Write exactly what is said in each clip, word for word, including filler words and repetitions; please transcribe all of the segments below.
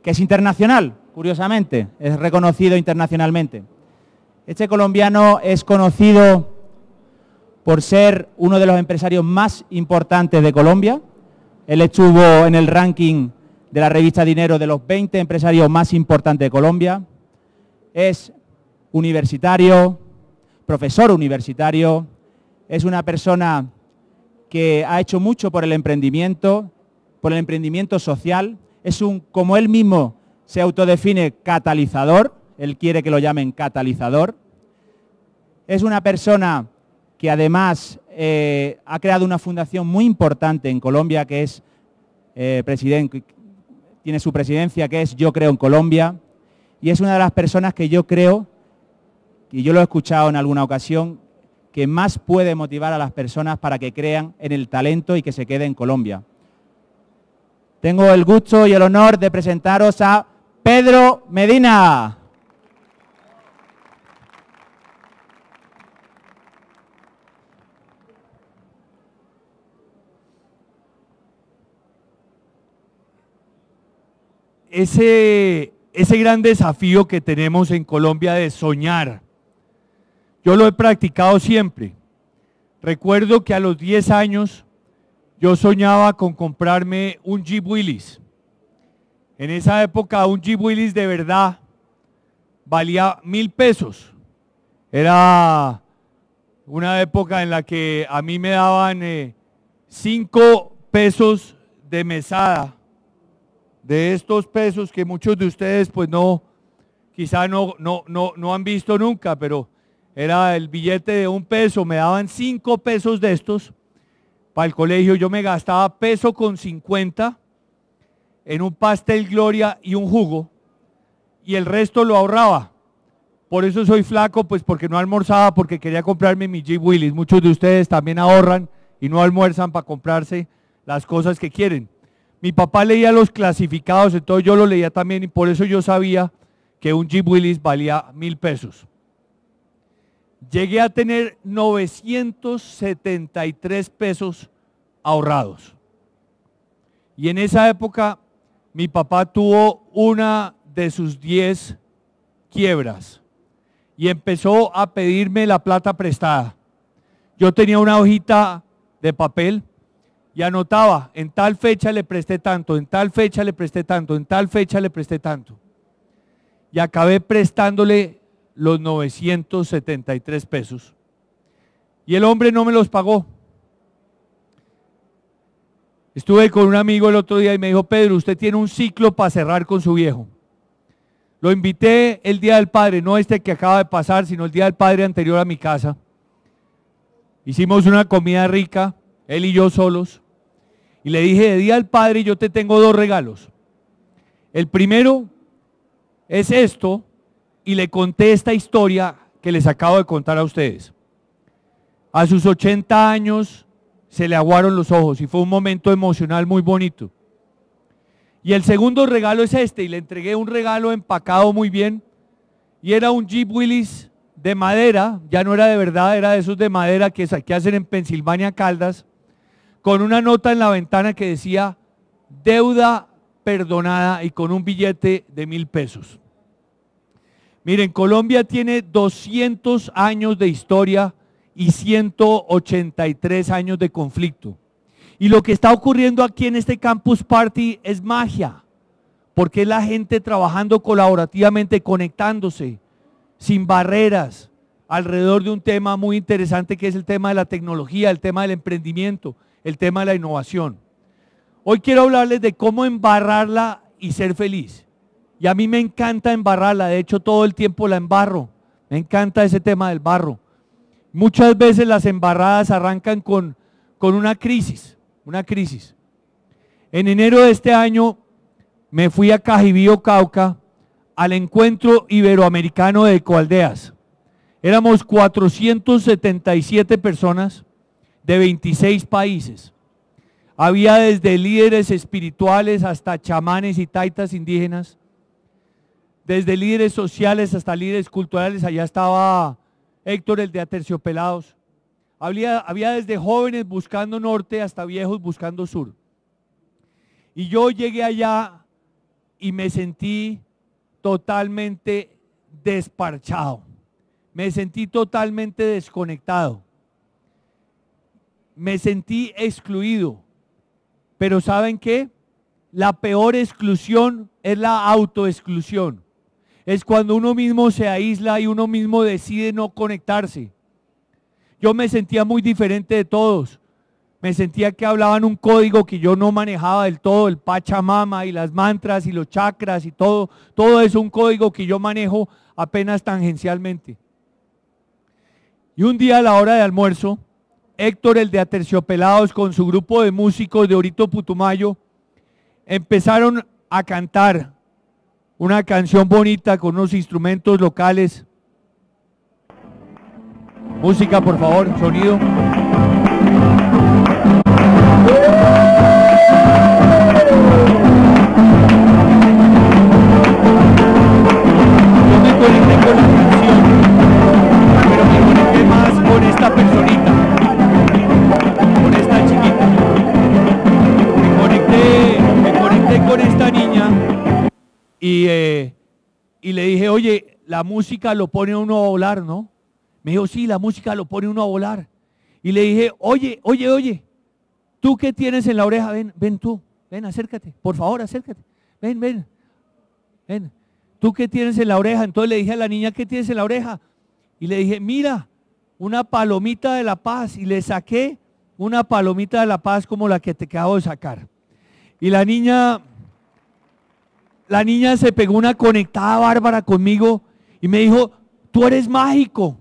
que es internacional, curiosamente, es reconocido internacionalmente. Este colombiano es conocido por ser uno de los empresarios más importantes de Colombia. Él estuvo en el ranking de la revista Dinero de los veinte empresarios más importantes de Colombia. Es universitario, profesor universitario, es una persona que ha hecho mucho por el emprendimiento, por el emprendimiento social. Es un, como él mismo se autodefine, catalizador. Él quiere que lo llamen catalizador. Es una persona que además eh, ha creado una fundación muy importante en Colombia, que es eh, presidente, tiene su presidencia, que es Yo Creo en Colombia, y es una de las personas que yo creo, y yo lo he escuchado en alguna ocasión, que más puede motivar a las personas para que crean en el talento y que se quede en Colombia. Tengo el gusto y el honor de presentaros a Pedro Medina. Ese, ese gran desafío que tenemos en Colombia de soñar, yo lo he practicado siempre. Recuerdo que a los diez años yo soñaba con comprarme un Jeep Willys. En esa época un Jeep Willys de verdad valía mil pesos. Era una época en la que a mí me daban eh, cinco pesos de mesada, de estos pesos que muchos de ustedes pues no, quizá no, no, no, no han visto nunca, pero era el billete de un peso, me daban cinco pesos de estos para el colegio. Yo me gastaba peso con cincuenta en un pastel Gloria y un jugo, y el resto lo ahorraba. Por eso soy flaco, pues porque no almorzaba, porque quería comprarme mi Jeep Willys. Muchos de ustedes también ahorran y no almuerzan para comprarse las cosas que quieren. Mi papá leía los clasificados, entonces yo lo leía también, y por eso yo sabía que un Jeep Willys valía mil pesos. Llegué a tener novecientos setenta y tres pesos ahorrados. Y en esa época mi papá tuvo una de sus diez quiebras y empezó a pedirme la plata prestada. Yo tenía una hojita de papel y anotaba, en tal fecha le presté tanto, en tal fecha le presté tanto, en tal fecha le presté tanto. Y acabé prestándole los novecientos setenta y tres pesos. Y el hombre no me los pagó. Estuve con un amigo el otro día y me dijo: Pedro, usted tiene un ciclo para cerrar con su viejo. Lo invité el Día del Padre, no este que acaba de pasar, sino el Día del Padre anterior a mi casa. Hicimos una comida rica, él y yo solos. Y le dije: de Día del Padre yo te tengo dos regalos. El primero es esto, y le conté esta historia que les acabo de contar a ustedes. A sus ochenta años se le aguaron los ojos y fue un momento emocional muy bonito. Y el segundo regalo es este, y le entregué un regalo empacado muy bien, y era un Jeep Willys de madera, ya no era de verdad, era de esos de madera que, que hacen en Pensilvania, Caldas, con una nota en la ventana que decía deuda perdonada y con un billete de mil pesos. Miren, Colombia tiene doscientos años de historia y ciento ochenta y tres años de conflicto. Y lo que está ocurriendo aquí en este Campus Party es magia, porque es la gente trabajando colaborativamente, conectándose, sin barreras, alrededor de un tema muy interesante que es el tema de la tecnología, el tema del emprendimiento, el tema de la innovación. Hoy quiero hablarles de cómo embarrarla y ser feliz. Y a mí me encanta embarrarla, de hecho todo el tiempo la embarro, me encanta ese tema del barro. Muchas veces las embarradas arrancan con, con una crisis, una crisis. En enero de este año me fui a Cajibío, Cauca, al encuentro iberoamericano de ecoaldeas. Éramos cuatrocientas setenta y siete personas de veintiséis países. Había desde líderes espirituales hasta chamanes y taitas indígenas, desde líderes sociales hasta líderes culturales. Allá estaba Héctor, el de Aterciopelados. Había, había desde jóvenes buscando norte hasta viejos buscando sur. Y yo llegué allá y me sentí totalmente desparchado, me sentí totalmente desconectado, me sentí excluido. Pero ¿saben qué? La peor exclusión es la autoexclusión. Es cuando uno mismo se aísla y uno mismo decide no conectarse. Yo me sentía muy diferente de todos. Me sentía que hablaban un código que yo no manejaba del todo, el Pachamama y las mantras y los chakras y todo. Todo es un código que yo manejo apenas tangencialmente. Y un día a la hora de almuerzo, Héctor, el de Aterciopelados, con su grupo de músicos de Orito Putumayo, empezaron a cantar una canción bonita con unos instrumentos locales. Música, por favor, sonido. Yo me conecté con la canción, pero me conecté más con esta personita, con esta chiquita. Me conecté, me conecté con esta niña y, eh, y le dije, oye, la música lo pone uno a volar, ¿no? Me dijo, sí, la música lo pone uno a volar. Y le dije, oye, oye, oye, ¿tú qué tienes en la oreja? Ven, ven tú, ven, acércate, por favor, acércate. Ven, ven, ven. ¿Tú qué tienes en la oreja? Entonces le dije a la niña, ¿qué tienes en la oreja? Y le dije, mira, una palomita de la paz. Y le saqué una palomita de la paz como la que te acabo de sacar. Y la niña, la niña se pegó una conectada bárbara conmigo y me dijo, tú eres mágico.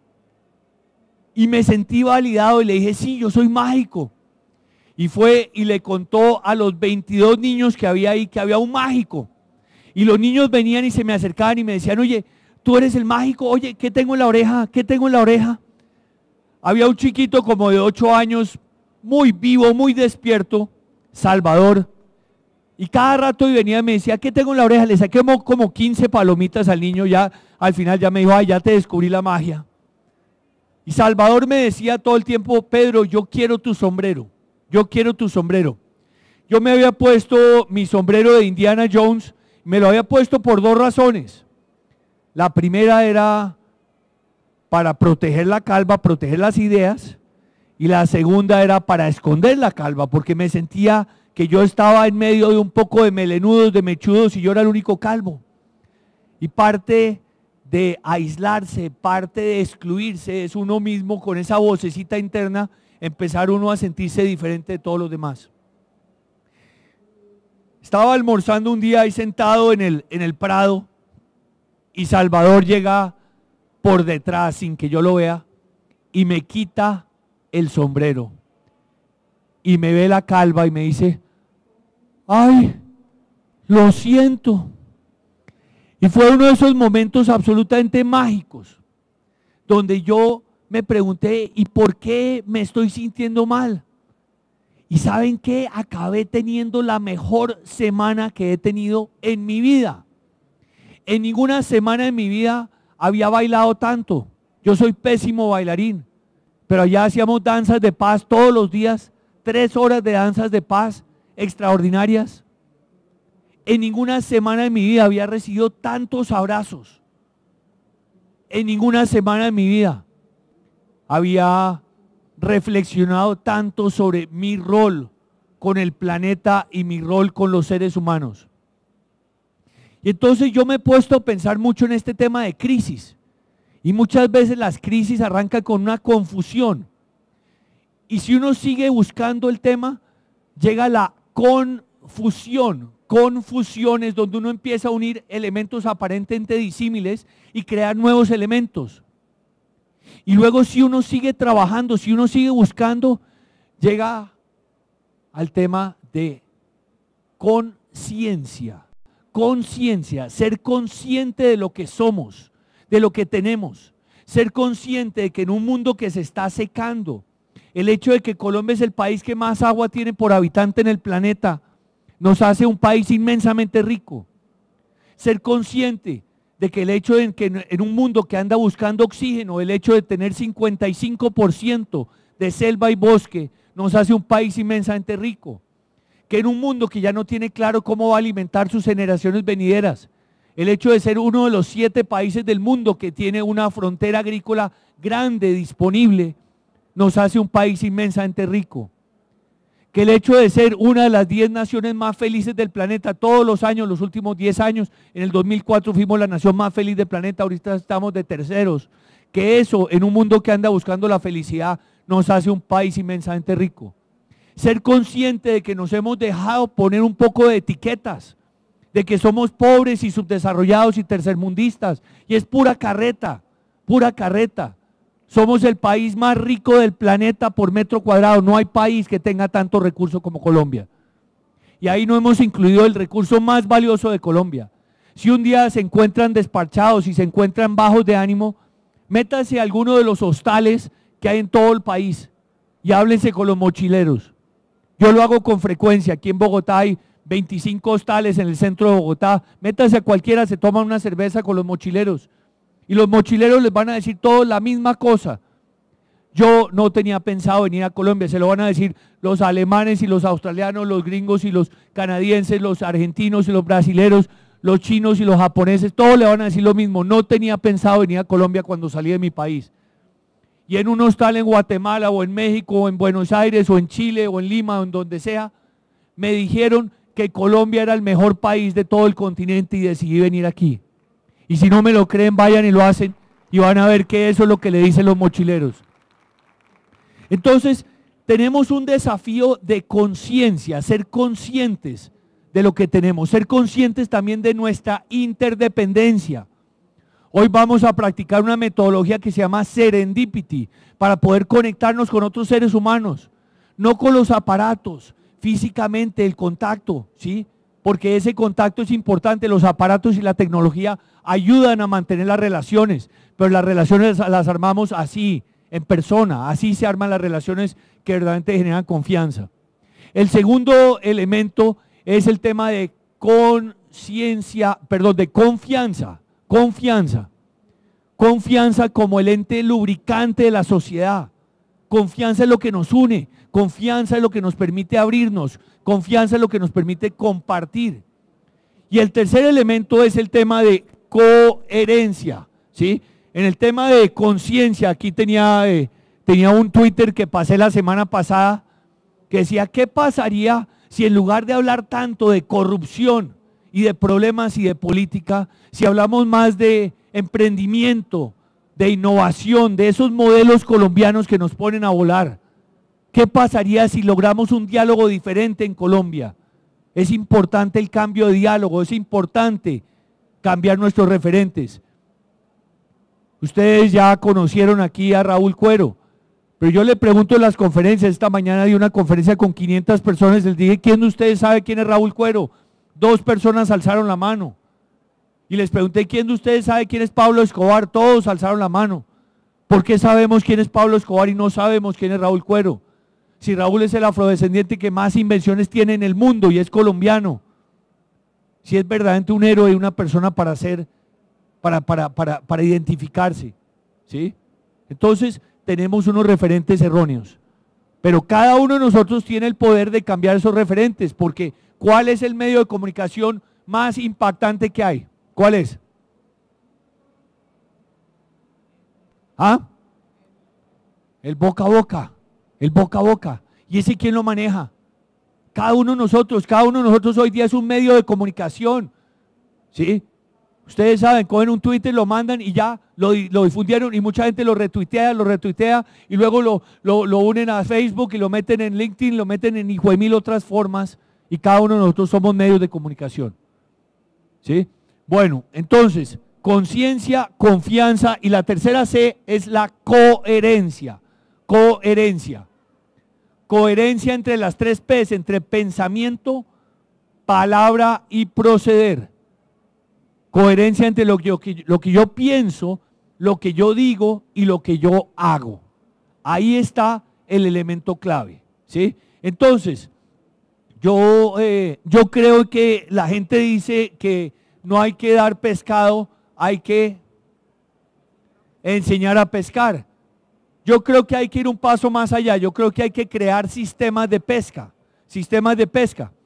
Y me sentí validado y le dije, sí, yo soy mágico. Y fue y le contó a los veintidós niños que había ahí que había un mágico. Y los niños venían y se me acercaban y me decían, oye, tú eres el mágico, oye, ¿qué tengo en la oreja? ¿Qué tengo en la oreja? Había un chiquito como de ocho años, muy vivo, muy despierto, Salvador. Y cada rato y venía y me decía, ¿qué tengo en la oreja? Le saqué como quince palomitas al niño, ya al final ya me dijo, ay, ya te descubrí la magia. Y Salvador me decía todo el tiempo, Pedro, yo quiero tu sombrero, yo quiero tu sombrero. Yo me había puesto mi sombrero de Indiana Jones, me lo había puesto por dos razones. La primera era para proteger la calva, proteger las ideas, y la segunda era para esconder la calva, porque me sentía que yo estaba en medio de un poco de melenudos, de mechudos, y yo era el único calvo. Y parte de aislarse, parte de excluirse, es uno mismo con esa vocecita interna, empezar uno a sentirse diferente de todos los demás. Estaba almorzando un día ahí sentado en el, en el Prado y Salvador llega por detrás sin que yo lo vea y me quita el sombrero y me ve la calva y me dice, ay, lo siento. Y fue uno de esos momentos absolutamente mágicos, donde yo me pregunté, ¿y por qué me estoy sintiendo mal? Y ¿saben qué? Acabé teniendo la mejor semana que he tenido en mi vida. En ninguna semana de mi vida había bailado tanto. Yo soy pésimo bailarín, pero allá hacíamos danzas de paz todos los días, tres horas de danzas de paz extraordinarias. En ninguna semana de mi vida había recibido tantos abrazos. En ninguna semana de mi vida había reflexionado tanto sobre mi rol con el planeta y mi rol con los seres humanos. Y entonces yo me he puesto a pensar mucho en este tema de crisis. Y muchas veces las crisis arrancan con una confusión. Y si uno sigue buscando el tema, llega la confusión. Confusiones donde uno empieza a unir elementos aparentemente disímiles y crear nuevos elementos. Y luego si uno sigue trabajando, si uno sigue buscando, llega al tema de conciencia. Conciencia, ser consciente de lo que somos, de lo que tenemos. Ser consciente de que en un mundo que se está secando, el hecho de que Colombia es el país que más agua tiene por habitante en el planeta, nos hace un país inmensamente rico. Ser consciente de que el hecho de que en un mundo que anda buscando oxígeno, el hecho de tener cincuenta y cinco por ciento de selva y bosque, nos hace un país inmensamente rico. que en un mundo que ya no tiene claro cómo va a alimentar sus generaciones venideras, el hecho de ser uno de los siete países del mundo que tiene una frontera agrícola grande, disponible, nos hace un país inmensamente rico. Que el hecho de ser una de las diez naciones más felices del planeta, todos los años, los últimos diez años, en el dos mil cuatro fuimos la nación más feliz del planeta, ahorita estamos de terceros, que eso en un mundo que anda buscando la felicidad nos hace un país inmensamente rico. Ser consciente de que nos hemos dejado poner un poco de etiquetas, de que somos pobres y subdesarrollados y tercermundistas, y es pura carreta, pura carreta. Somos el país más rico del planeta por metro cuadrado, no hay país que tenga tanto recurso como Colombia. Y ahí no hemos incluido el recurso más valioso de Colombia. Si un día se encuentran despachados y se encuentran bajos de ánimo, métanse a alguno de los hostales que hay en todo el país y háblense con los mochileros. Yo lo hago con frecuencia, aquí en Bogotá hay veinticinco hostales en el centro de Bogotá, métanse a cualquiera, se toman una cerveza con los mochileros. Y los mochileros les van a decir todos la misma cosa. Yo no tenía pensado venir a Colombia, se lo van a decir los alemanes y los australianos, los gringos y los canadienses, los argentinos y los brasileros, los chinos y los japoneses, todos le van a decir lo mismo. No tenía pensado venir a Colombia cuando salí de mi país. Y en un hostal en Guatemala o en México o en Buenos Aires o en Chile o en Lima o en donde sea, me dijeron que Colombia era el mejor país de todo el continente y decidí venir aquí. Y si no me lo creen, vayan y lo hacen y van a ver que eso es lo que le dicen los mochileros. Entonces, tenemos un desafío de conciencia, ser conscientes de lo que tenemos, ser conscientes también de nuestra interdependencia. Hoy vamos a practicar una metodología que se llama Serendipity, para poder conectarnos con otros seres humanos, no con los aparatos, físicamente el contacto, ¿sí? Porque ese contacto es importante, los aparatos y la tecnología ayudan a mantener las relaciones, pero las relaciones las armamos así, en persona, así se arman las relaciones que verdaderamente generan confianza. El segundo elemento es el tema de conciencia, perdón, de confianza, confianza, confianza como el ente lubricante de la sociedad, confianza es lo que nos une, confianza es lo que nos permite abrirnos, confianza es lo que nos permite compartir. Y el tercer elemento es el tema de coherencia, ¿sí? En el tema de conciencia, aquí tenía, eh, tenía un Twitter que pasé la semana pasada que decía, ¿qué pasaría si en lugar de hablar tanto de corrupción y de problemas y de política, si hablamos más de emprendimiento, de innovación, de esos modelos colombianos que nos ponen a volar? ¿Qué pasaría si logramos un diálogo diferente en Colombia? Es importante el cambio de diálogo, es importante cambiar nuestros referentes. Ustedes ya conocieron aquí a Raúl Cuero, pero yo le pregunto en las conferencias, esta mañana di una conferencia con quinientas personas, les dije, ¿quién de ustedes sabe quién es Raúl Cuero? Dos personas alzaron la mano. Y les pregunté, ¿quién de ustedes sabe quién es Pablo Escobar? Todos alzaron la mano. ¿Por qué sabemos quién es Pablo Escobar y no sabemos quién es Raúl Cuero? Si Raúl es el afrodescendiente que más invenciones tiene en el mundo y es colombiano. Si es verdaderamente un héroe y una persona para ser, para, para, para, para identificarse, ¿sí? Entonces, tenemos unos referentes erróneos. Pero cada uno de nosotros tiene el poder de cambiar esos referentes, porque ¿cuál es el medio de comunicación más impactante que hay? ¿Cuál es? ¿Ah? El boca a boca, el boca a boca. ¿Y ese quién lo maneja? Cada uno de nosotros, cada uno de nosotros hoy día es un medio de comunicación, ¿sí? Ustedes saben, cogen un Twitter, lo mandan y ya lo, lo difundieron y mucha gente lo retuitea, lo retuitea y luego lo, lo, lo unen a Facebook y lo meten en LinkedIn, lo meten en hijo de mil otras formas y cada uno de nosotros somos medios de comunicación, ¿sí? Bueno, entonces, conciencia, confianza y la tercera C es la coherencia, coherencia. Coherencia entre las tres P's, entre pensamiento, palabra y proceder. Coherencia entre lo que, yo, lo que yo pienso, lo que yo digo y lo que yo hago. Ahí está el elemento clave, ¿sí? Entonces, yo, eh, yo creo que la gente dice que no hay que dar pescado, hay que enseñar a pescar. Yo creo que hay que ir un paso más allá, yo creo que hay que crear sistemas de pesca, sistemas de pesca.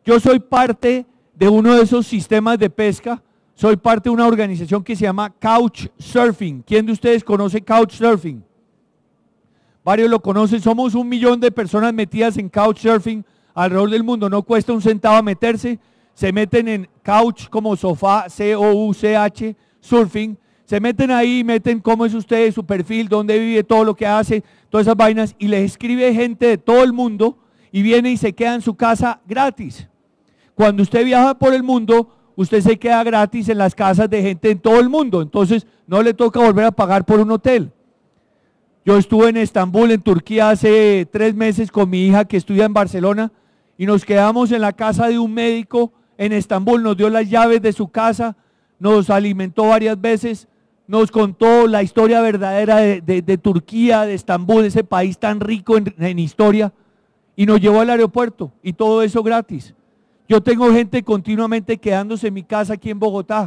Yo soy parte de uno de esos sistemas de pesca, soy parte de una organización que se llama Couchsurfing. ¿Quién de ustedes conoce Couchsurfing? Varios lo conocen, somos un millón de personas metidas en Couchsurfing alrededor del mundo, no cuesta un centavo meterse, se meten en couch como sofá, C O U C H, surfing, se meten ahí, meten cómo es usted, su perfil, dónde vive, todo lo que hace, todas esas vainas, y les escribe gente de todo el mundo y viene y se queda en su casa gratis. Cuando usted viaja por el mundo, usted se queda gratis en las casas de gente en todo el mundo, entonces no le toca volver a pagar por un hotel. Yo estuve en Estambul, en Turquía, hace tres meses con mi hija que estudia en Barcelona y nos quedamos en la casa de un médico en Estambul, nos dio las llaves de su casa, nos alimentó varias veces, nos contó la historia verdadera de, de, de Turquía, de Estambul, ese país tan rico en, en historia, y nos llevó al aeropuerto y todo eso gratis. Yo tengo gente continuamente quedándose en mi casa aquí en Bogotá,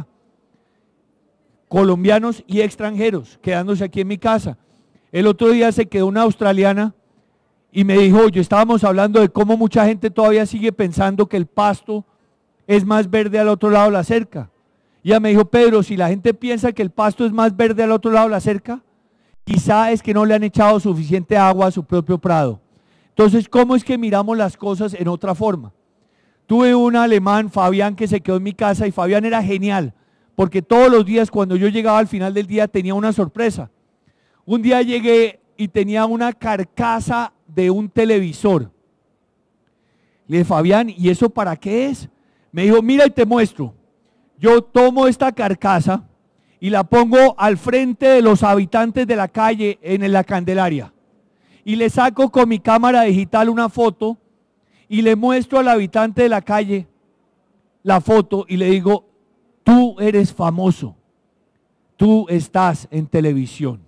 colombianos y extranjeros quedándose aquí en mi casa. El otro día se quedó una australiana y me dijo, yo estábamos hablando de cómo mucha gente todavía sigue pensando que el pasto es más verde al otro lado de la cerca. Y ella me dijo, Pedro, si la gente piensa que el pasto es más verde al otro lado de la cerca, quizá es que no le han echado suficiente agua a su propio prado. Entonces, ¿cómo es que miramos las cosas en otra forma? Tuve un alemán, Fabián, que se quedó en mi casa y Fabián era genial, porque todos los días cuando yo llegaba al final del día tenía una sorpresa. Un día llegué y tenía una carcasa de un televisor. Le dije, Fabián, ¿y eso para qué es? Me dijo, mira y te muestro. Yo tomo esta carcasa y la pongo al frente de los habitantes de la calle en la Candelaria. Y le saco con mi cámara digital una foto y le muestro al habitante de la calle la foto y le digo, tú eres famoso, tú estás en televisión.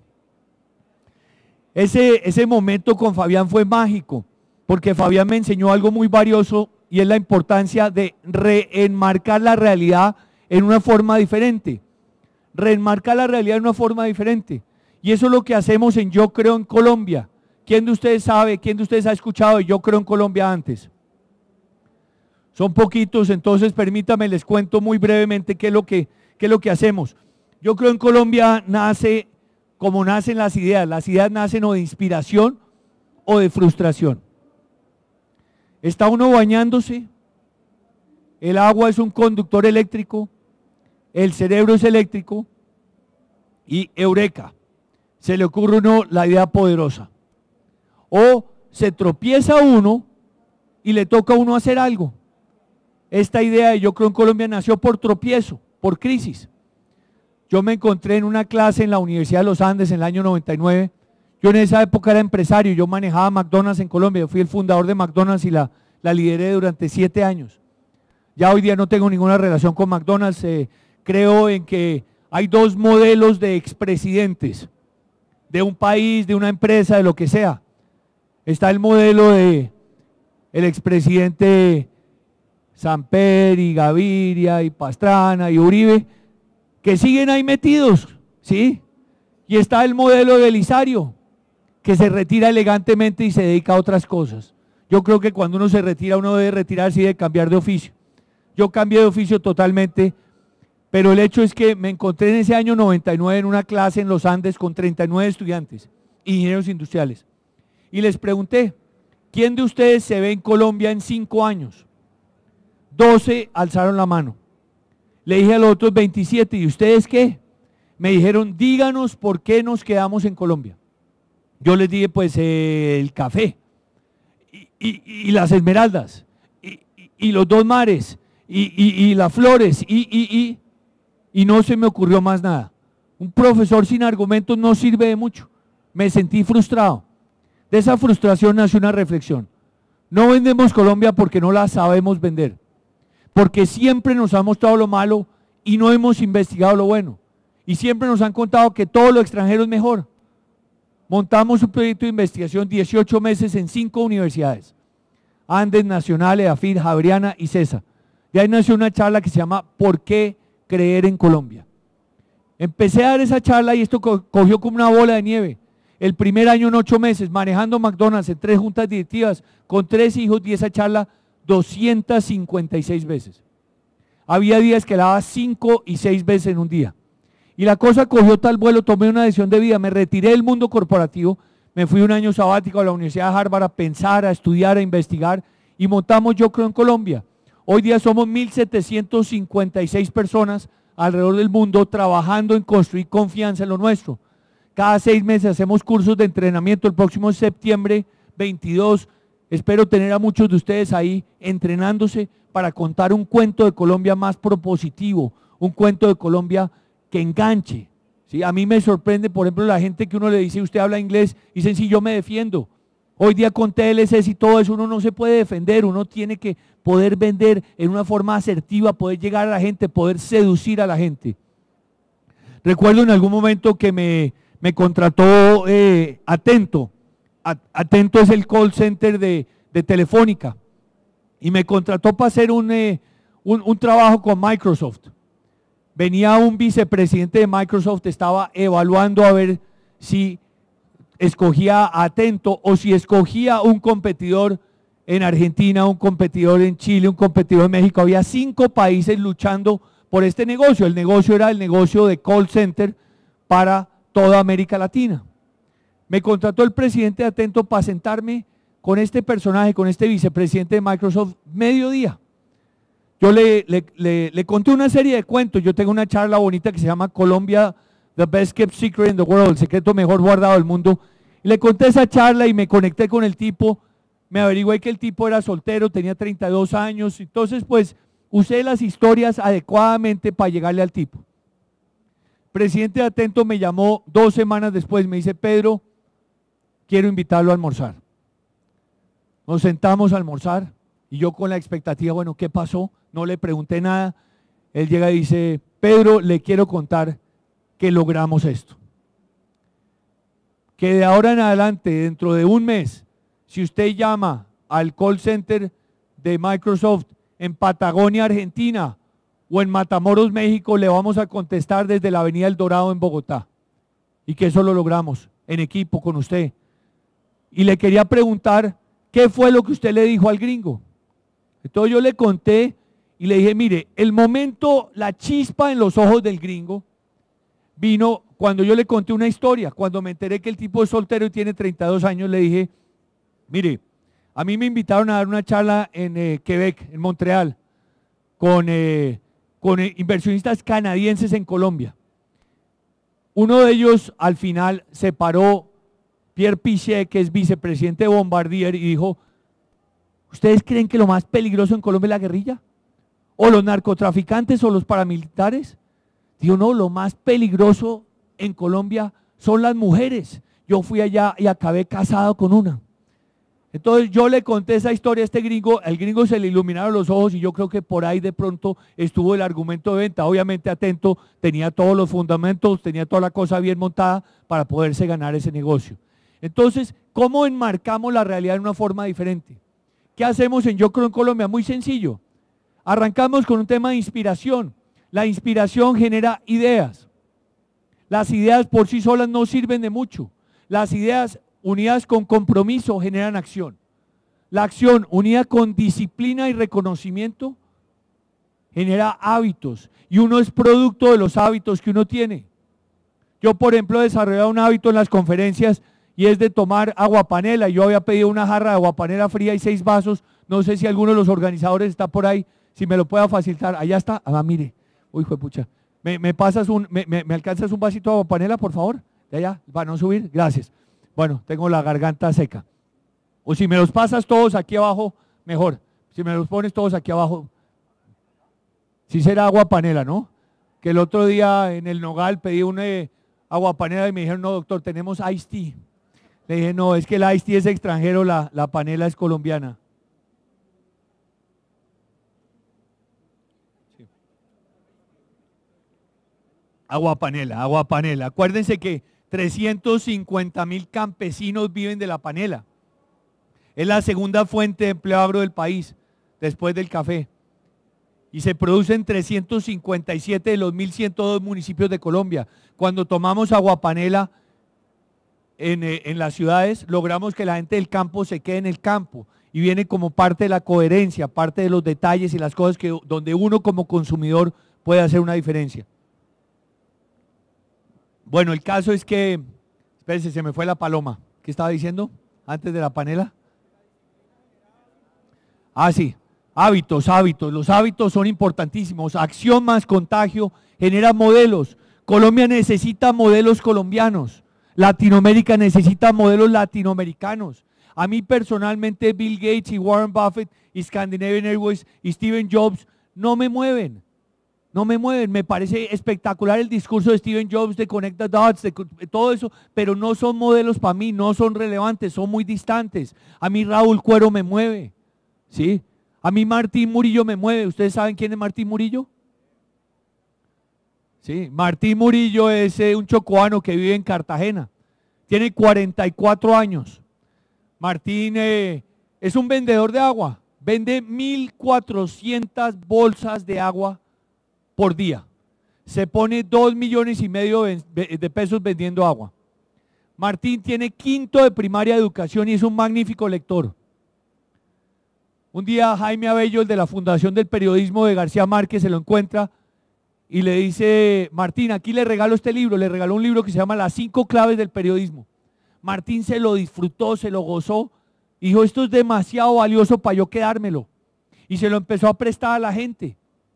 Ese, ese momento con Fabián fue mágico, porque Fabián me enseñó algo muy valioso y es la importancia de reenmarcar la realidad en una forma diferente. Reenmarcar la realidad en una forma diferente. Y eso es lo que hacemos en Yo Creo en Colombia. ¿Quién de ustedes sabe, quién de ustedes ha escuchado de Yo Creo en Colombia antes? Son poquitos, entonces permítame, les cuento muy brevemente qué es lo que, qué es lo que hacemos. Yo Creo en Colombia nace como nacen las ideas. Las ideas nacen o de inspiración o de frustración. Está uno bañándose, el agua es un conductor eléctrico, el cerebro es eléctrico y eureka, se le ocurre a uno la idea poderosa. O se tropieza uno y le toca a uno hacer algo. Esta idea de Yo Creo en Colombia nació por tropiezo, por crisis. Yo me encontré en una clase en la Universidad de los Andes en el año noventa y nueve. Yo en esa época era empresario, yo manejaba McDonald's en Colombia, yo fui el fundador de McDonald's y la, la lideré durante siete años. Ya hoy día no tengo ninguna relación con McDonald's, eh, creo en que hay dos modelos de expresidentes, de un país, de una empresa, de lo que sea. Está el modelo de el expresidente Samper y Gaviria y Pastrana y Uribe, que siguen ahí metidos, ¿sí? Y está el modelo de Belisario, que se retira elegantemente y se dedica a otras cosas. Yo creo que cuando uno se retira, uno debe retirarse y debe cambiar de oficio. Yo cambié de oficio totalmente, pero el hecho es que me encontré en ese año noventa y nueve en una clase en los Andes con treinta y nueve estudiantes, ingenieros industriales, y les pregunté, ¿quién de ustedes se ve en Colombia en cinco años? doce alzaron la mano. Le dije a los otros veintisiete, ¿y ustedes qué? Me dijeron, díganos por qué nos quedamos en Colombia. Yo les dije, pues eh, el café, y, y, y las esmeraldas, y, y, y los dos mares, y, y, y las flores, y, y, y, y no se me ocurrió más nada. Un profesor sin argumentos no sirve de mucho. Me sentí frustrado. De esa frustración nació una reflexión. No vendemos Colombia porque no la sabemos vender, porque siempre nos han mostrado lo malo y no hemos investigado lo bueno. Y siempre nos han contado que todo lo extranjero es mejor. Montamos un proyecto de investigación, dieciocho meses en cinco universidades. Andes, Nacional, EAFIT, Javeriana y CESA. De ahí nació una charla que se llama ¿Por qué creer en Colombia? Empecé a dar esa charla y esto co cogió como una bola de nieve. El primer año en ocho meses, manejando McDonald's en tres juntas directivas, con tres hijos, y esa charla doscientas cincuenta y seis veces. Había días que lavaba cinco y seis veces en un día. Y la cosa cogió tal vuelo, tomé una decisión de vida, me retiré del mundo corporativo, me fui un año sabático a la Universidad de Harvard a pensar, a estudiar, a investigar, y montamos Yo Creo en Colombia. Hoy día somos mil setecientas cincuenta y seis personas alrededor del mundo trabajando en construir confianza en lo nuestro. Cada seis meses hacemos cursos de entrenamiento. El próximo septiembre veintidós espero tener a muchos de ustedes ahí entrenándose para contar un cuento de Colombia más propositivo, un cuento de Colombia que enganche. ¿Sí? A mí me sorprende, por ejemplo, la gente que uno le dice, usted habla inglés, y dicen, sí, yo me defiendo. Hoy día con T L C y todo eso uno no se puede defender, uno tiene que poder vender en una forma asertiva, poder llegar a la gente, poder seducir a la gente. Recuerdo en algún momento que me, me contrató eh, Atento. Atento es el call center de, de Telefónica y me contrató para hacer un, eh, un, un trabajo con Microsoft. Venía un vicepresidente de Microsoft, estaba evaluando a ver si escogía a Atento o si escogía un competidor en Argentina, un competidor en Chile, un competidor en México. Había cinco países luchando por este negocio. El negocio era el negocio de call center para toda América Latina. Me contrató el presidente de Atento para sentarme con este personaje, con este vicepresidente de Microsoft, mediodía. Yo le, le, le, le conté una serie de cuentos. Yo tengo una charla bonita que se llama Colombia, The Best Kept Secret in the World, el secreto mejor guardado del mundo. Y le conté esa charla y me conecté con el tipo. Me averigué que el tipo era soltero, tenía treinta y dos años. Entonces, pues, usé las historias adecuadamente para llegarle al tipo. El presidente de Atento me llamó dos semanas después. Me dice, Pedro, quiero invitarlo a almorzar. Nos sentamos a almorzar y yo con la expectativa, bueno, ¿qué pasó? No le pregunté nada. Él llega y dice, Pedro, le quiero contar que logramos esto. Que de ahora en adelante, dentro de un mes, si usted llama al call center de Microsoft en Patagonia, Argentina, o en Matamoros, México, le vamos a contestar desde la Avenida El Dorado en Bogotá. Y que eso lo logramos en equipo con usted. Y le quería preguntar, ¿qué fue lo que usted le dijo al gringo? Entonces yo le conté y le dije, mire, el momento, la chispa en los ojos del gringo vino cuando yo le conté una historia. Cuando me enteré que el tipo es soltero y tiene treinta y dos años, le dije, mire, a mí me invitaron a dar una charla en eh, Quebec, en Montreal, con, eh, con eh, inversionistas canadienses en Colombia. Uno de ellos al final se paró, Pierre Pichet, que es vicepresidente de Bombardier, y dijo, ¿ustedes creen que lo más peligroso en Colombia es la guerrilla? ¿O los narcotraficantes o los paramilitares? Digo, no, lo más peligroso en Colombia son las mujeres. Yo fui allá y acabé casado con una. Entonces yo le conté esa historia a este gringo, al gringo se le iluminaron los ojos y yo creo que por ahí de pronto estuvo el argumento de venta. Obviamente Atento tenía todos los fundamentos, tenía toda la cosa bien montada para poderse ganar ese negocio. Entonces, ¿cómo enmarcamos la realidad de una forma diferente? ¿Qué hacemos en Yo Creo en Colombia? Muy sencillo. Arrancamos con un tema de inspiración. La inspiración genera ideas. Las ideas por sí solas no sirven de mucho. Las ideas unidas con compromiso generan acción. La acción unida con disciplina y reconocimiento genera hábitos. Y uno es producto de los hábitos que uno tiene. Yo, por ejemplo, he desarrollado un hábito en las conferencias y es de tomar agua panela. Yo había pedido una jarra de agua panela fría y seis vasos. No sé si alguno de los organizadores está por ahí, si me lo pueda facilitar. Allá está. Ah, mire. Uy, fue pucha. ¿Me, me pasas un, me, me, me alcanzas un vasito de agua panela, por favor? De allá, para no subir. Gracias. Bueno, tengo la garganta seca. O si me los pasas todos aquí abajo, mejor. Si me los pones todos aquí abajo. Sí será agua panela, ¿no? Que el otro día en el Nogal pedí una eh, agua panela y me dijeron, no, doctor, tenemos iced tea. Le dije, no, es que el iced tea es extranjero, la, la panela es colombiana. Sí. Agua panela, agua panela. Acuérdense que trescientos cincuenta mil campesinos viven de la panela. Es la segunda fuente de empleo agro del país, después del café. Y se producen trescientos cincuenta y siete de los mil ciento dos municipios de Colombia. Cuando tomamos agua panela en, en las ciudades, logramos que la gente del campo se quede en el campo. y viene como parte de la coherencia, parte de los detalles y las cosas que, donde uno como consumidor puede hacer una diferencia. Bueno, el caso es que, espérense, se me fue la paloma. ¿Qué estaba diciendo antes de la panela? Ah, sí, hábitos, hábitos. Los hábitos son importantísimos. Acción más contagio genera modelos. Colombia necesita modelos colombianos. Latinoamérica necesita modelos latinoamericanos. A mí personalmente Bill Gates y Warren Buffett y Scandinavian Airways y Steve Jobs no me mueven. No me mueven. Me parece espectacular el discurso de Steve Jobs de Connect the Dots, de todo eso, pero no son modelos para mí, no son relevantes, son muy distantes. A mí Raúl Cuero me mueve, ¿sí? A mí Martín Murillo me mueve. ¿Ustedes saben quién es Martín Murillo? Sí, Martín Murillo es eh, un chocoano que vive en Cartagena. Tiene cuarenta y cuatro años. Martín eh, es un vendedor de agua. Vende mil cuatrocientas bolsas de agua por día. Se pone dos millones y medio de pesos vendiendo agua. Martín tiene quinto de primaria de educación y es un magnífico lector. Un día Jaime Abello, el de la Fundación del Periodismo de García Márquez, se lo encuentra y le dice: Martín, aquí le regalo este libro. Le regaló un libro que se llama Las cinco claves del periodismo. Martín se lo disfrutó, se lo gozó, y dijo: esto es demasiado valioso para yo quedármelo. Y se lo empezó a prestar a la gente.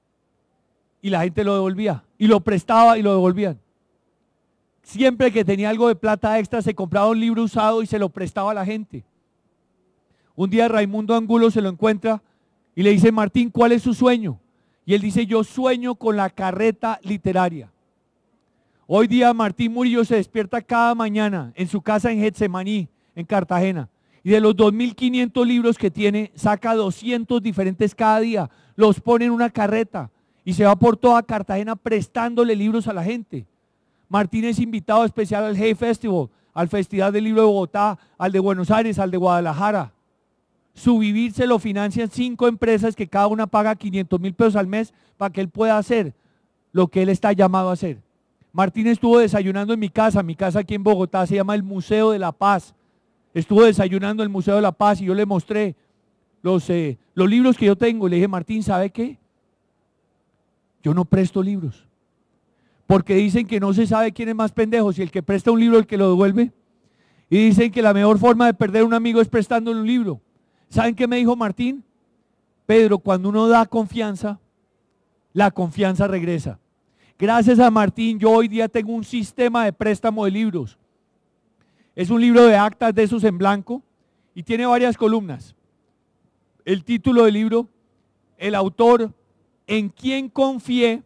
Y la gente lo devolvía, y lo prestaba y lo devolvían. Siempre que tenía algo de plata extra, se compraba un libro usado y se lo prestaba a la gente. Un día Raimundo Angulo se lo encuentra y le dice: Martín, ¿cuál es su sueño? Y él dice: yo sueño con la carreta literaria. Hoy día Martín Murillo se despierta cada mañana en su casa en Getsemaní, en Cartagena, y de los dos mil quinientos libros que tiene, saca doscientos diferentes cada día, los pone en una carreta y se va por toda Cartagena prestándole libros a la gente. Martín es invitado especial al Hey Festival, al Festival del Libro de Bogotá, al de Buenos Aires, al de Guadalajara. Su vivir se lo financian cinco empresas que cada una paga quinientos mil pesos al mes para que él pueda hacer lo que él está llamado a hacer. Martín estuvo desayunando en mi casa, mi casa aquí en Bogotá se llama el Museo de la Paz. Estuvo desayunando en el Museo de la Paz y yo le mostré los, eh, los libros que yo tengo. Le dije: Martín, ¿sabe qué? Yo no presto libros. Porque dicen que no se sabe quién es más pendejo, si el que presta un libro o el que lo devuelve. Y dicen que la mejor forma de perder un amigo es prestándole un libro. ¿Saben qué me dijo Martín? Pedro, cuando uno da confianza, la confianza regresa. Gracias a Martín, yo hoy día tengo un sistema de préstamo de libros. Es un libro de actas de esos en blanco y tiene varias columnas. El título del libro, el autor, en quién confié,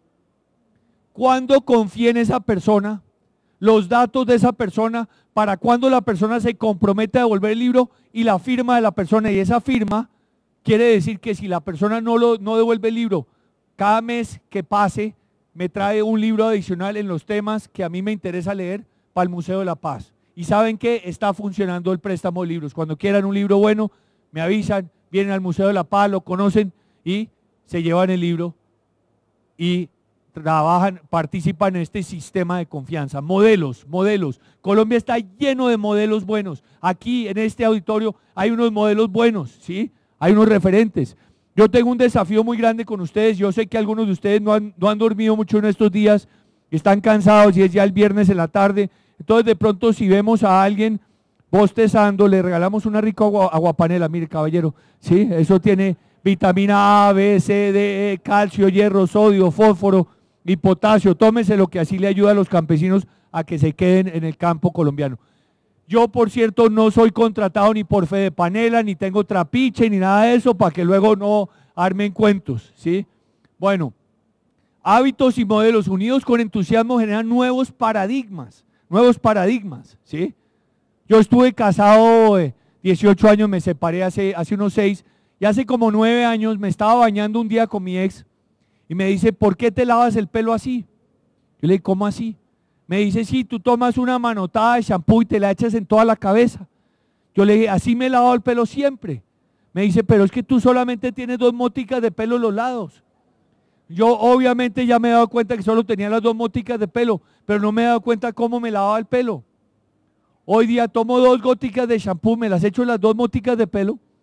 cuándo confié en esa persona, los datos de esa persona, para cuando la persona se compromete a devolver el libro y la firma de la persona. Y esa firma quiere decir que si la persona no, lo, no devuelve el libro, cada mes que pase me trae un libro adicional en los temas que a mí me interesa leer para el Museo de la Paz. Y saben que está funcionando el préstamo de libros. Cuando quieran un libro bueno, me avisan, vienen al Museo de la Paz, lo conocen y se llevan el libro y trabajan, participan en este sistema de confianza. Modelos, modelos. Colombia está lleno de modelos buenos. Aquí en este auditorio hay unos modelos buenos, ¿sí? Hay unos referentes. Yo tengo un desafío muy grande con ustedes. Yo sé que algunos de ustedes no han, no han dormido mucho en estos días, están cansados y es ya el viernes en la tarde. Entonces de pronto si vemos a alguien bostezando, le regalamos una rica agua, aguapanela. Mire, caballero, ¿sí? Eso tiene vitamina A, B, C, D, E, calcio, hierro, sodio, fósforo y potasio. Tómese lo que así le ayuda a los campesinos a que se queden en el campo colombiano. Yo, por cierto, no soy contratado ni por Fede Panela, ni tengo trapiche, ni nada de eso, para que luego no armen cuentos, ¿sí? Bueno, hábitos y modelos unidos con entusiasmo generan nuevos paradigmas, nuevos paradigmas, ¿sí? Yo estuve casado eh, dieciocho años, me separé hace, hace unos seis, y hace como nueve años me estaba bañando un día con mi ex, y me dice: ¿por qué te lavas el pelo así? Yo le dije: ¿cómo así? Me dice: sí, tú tomas una manotada de shampoo y te la echas en toda la cabeza. Yo le dije: así me he lavado el pelo siempre. Me dice: pero es que tú solamente tienes dos moticas de pelo en los lados. Yo obviamente ya me he dado cuenta que solo tenía las dos moticas de pelo, pero no me he dado cuenta cómo me lavaba el pelo. Hoy día tomo dos goticas de shampoo, me las echo en las dos moticas de pelo,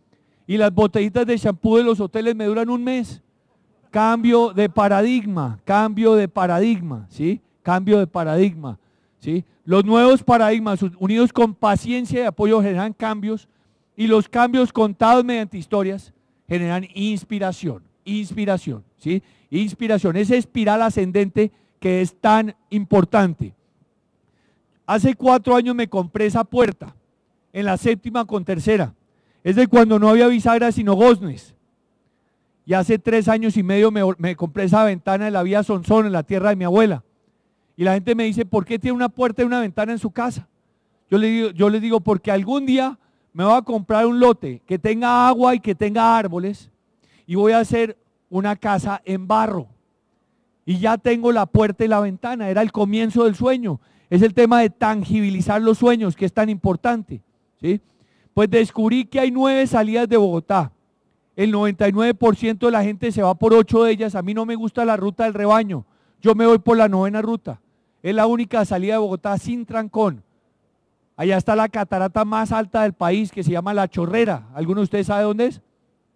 y las botellitas de champú de los hoteles me duran un mes. Cambio de paradigma, cambio de paradigma, ¿sí? Cambio de paradigma, ¿sí? Los nuevos paradigmas unidos con paciencia y apoyo generan cambios, y los cambios contados mediante historias generan inspiración, inspiración, ¿sí? Inspiración, esa espiral ascendente que es tan importante. Hace cuatro años me compré esa puerta, en la séptima con tercera. Es de cuando no había bisagras sino goznes. Y hace tres años y medio me, me compré esa ventana de la vía Sonsón, en la tierra de mi abuela. Y la gente me dice, ¿por qué tiene una puerta y una ventana en su casa? Yo les digo, yo les digo porque algún día me voy a comprar un lote que tenga agua y que tenga árboles, y voy a hacer una casa en barro. Y ya tengo la puerta y la ventana, era el comienzo del sueño. Es el tema de tangibilizar los sueños, que es tan importante, ¿sí? Pues descubrí que hay nueve salidas de Bogotá. El noventa y nueve por ciento de la gente se va por ocho de ellas. A mí no me gusta la ruta del rebaño, yo me voy por la novena ruta. Es la única salida de Bogotá sin trancón. Allá está la catarata más alta del país, que se llama La Chorrera. ¿Alguno de ustedes sabe dónde es?